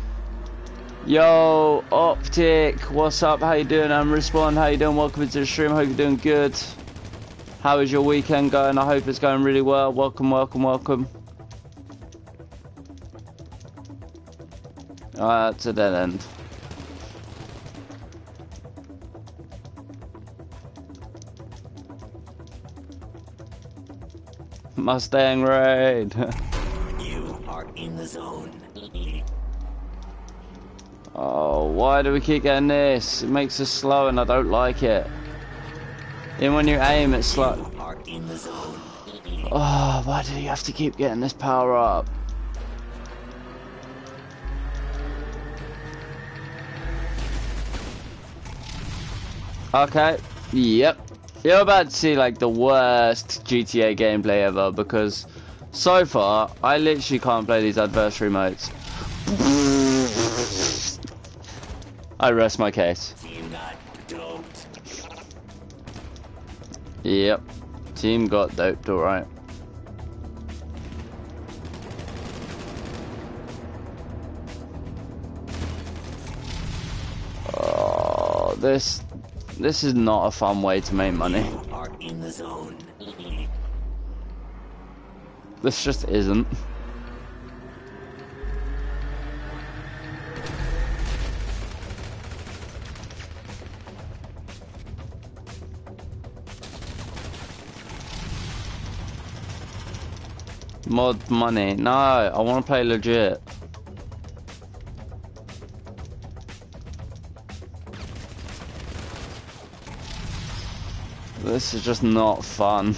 Yo, Optic, what's up? How you doing? I'm Respawn. How you doing? Welcome to the stream. Hope you're doing good. How is your weekend going? I hope it's going really well. Welcome, welcome, welcome. That's a dead end. Mustang raid.
You are in the zone.
Oh, why do we keep getting this? It makes us slow and I don't like it. Even when you aim, it's slow.
You are in the zone.
Oh, why do you have to keep getting this power up? Okay, yep. You're about to see like the worst GTA gameplay ever because so far, I literally can't play these adversary modes. I rest my case.
Team got doped.
Yep. Team got doped, alright. Oh, this is not a fun way to make money.
You are in the zone.
This just isn't. Mod money. No, I want to play legit. This is just not fun.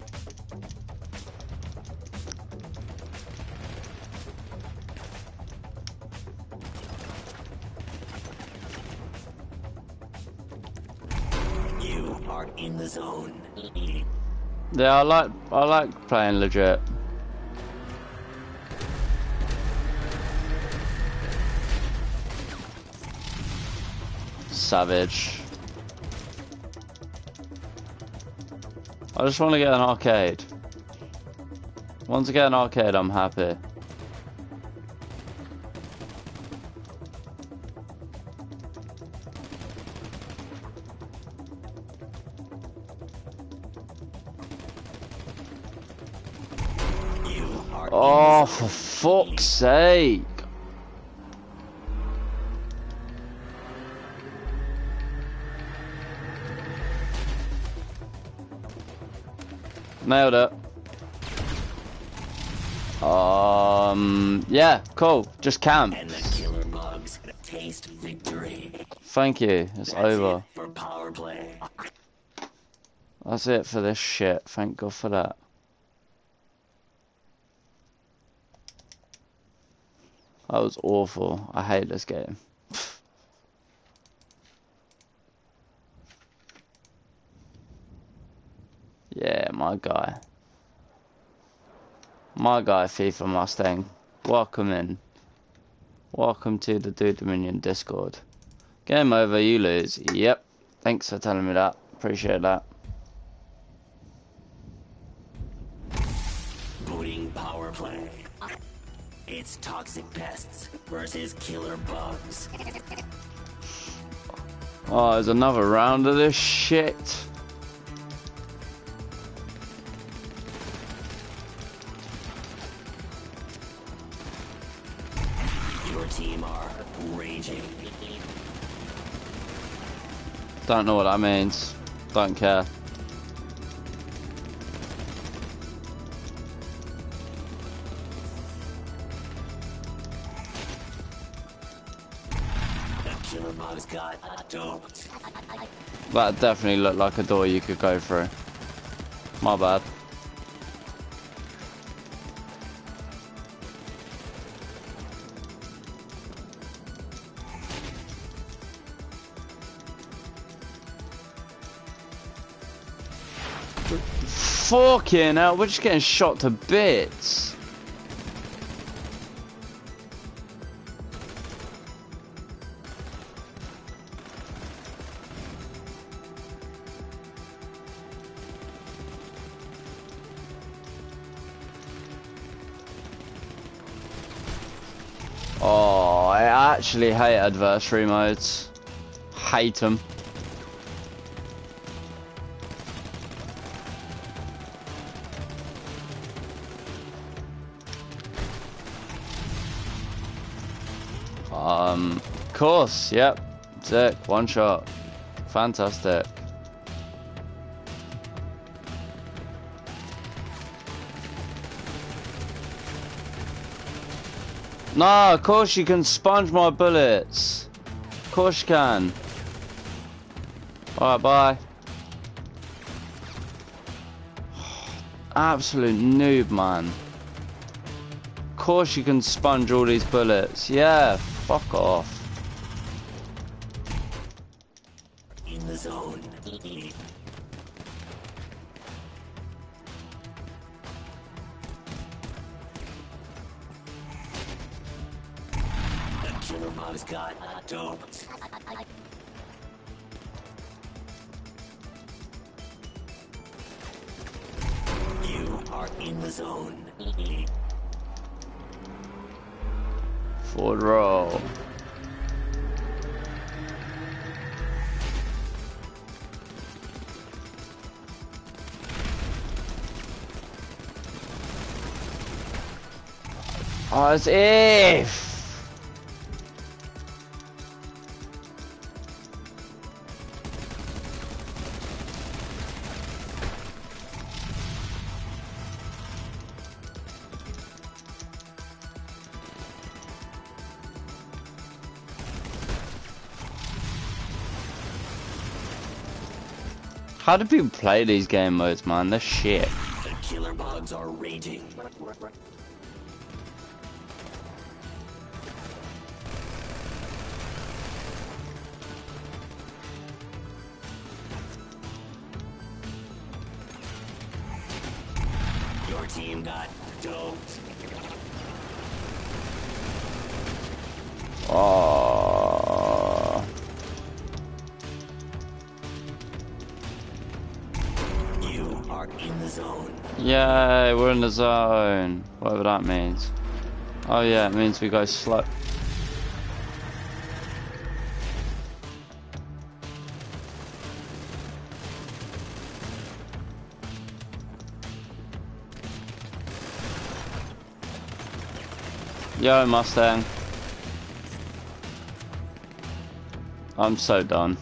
You are in the zone.
Yeah, I like playing legit. Savage. I just want to get an arcade. Once I get an arcade, I'm happy. Oh, for fuck's sake. Nailed it. Yeah, cool. Just camp.
And the killer bugs taste victory.
Thank you. It's over.
It for power play.
That's it for this shit. Thank God for that. That was awful. I hate this game. Yeah, my guy. My guy, FIFA Mustang. Welcome in. Welcome to the Dude Dominion Discord. Game over, you lose. Yep. Thanks for telling me that. Appreciate that.
Booting power play. It's toxic pests versus killer bugs.
Oh, there's another round of this shit.
Your team are raging.
Don't know what that means. Don't care.
The killer bugs got doped.
That definitely looked like a door you could go through. My bad. Fucking hell, we're just getting shot to bits. Oh, I actually hate adversary modes. Hate them. Of course, yep. Sick, one shot. Fantastic. No, of course you can sponge my bullets. Of course you can. Alright, bye. Absolute noob, man. Of course you can sponge all these bullets. Yeah, fuck off.
In the zone. The killer bugs got doped. You are in the zone.
Forward roll. Oh, as if. How do people play these game modes, man? They're shit.
The killer bugs are raging. Your team got doped.
Oh.
You are in the zone.
Yay, we're in the zone. Whatever that means. Oh yeah, it means we go slow. Yo, Mustang. I'm so done.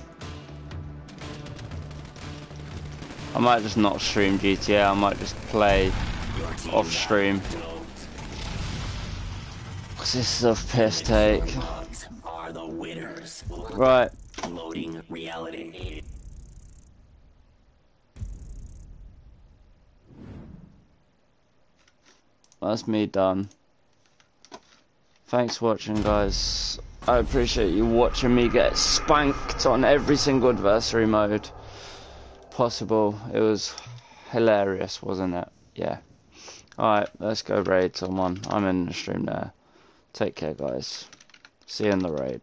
I might just not stream GTA, I might just play off stream. Cause this is a piss take.
Are the winners.
Right.
Loading reality.
That's me done. Thanks for watching, guys. I appreciate you watching me get spanked on every single adversary mode possible. It was hilarious, wasn't it? Yeah. Alright, let's go raid someone. I'm in the stream there. Take care, guys. See you in the raid.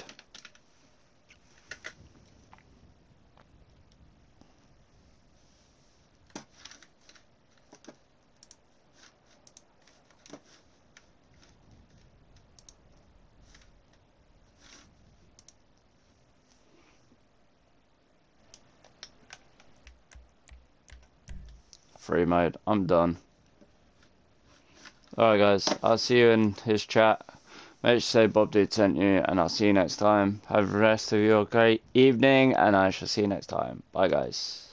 Free mode. I'm done. Alright guys, I'll see you in his chat. Make sure to say Bob Dude sent you, and I'll see you next time. Have the rest of your great evening, and I shall see you next time. Bye guys.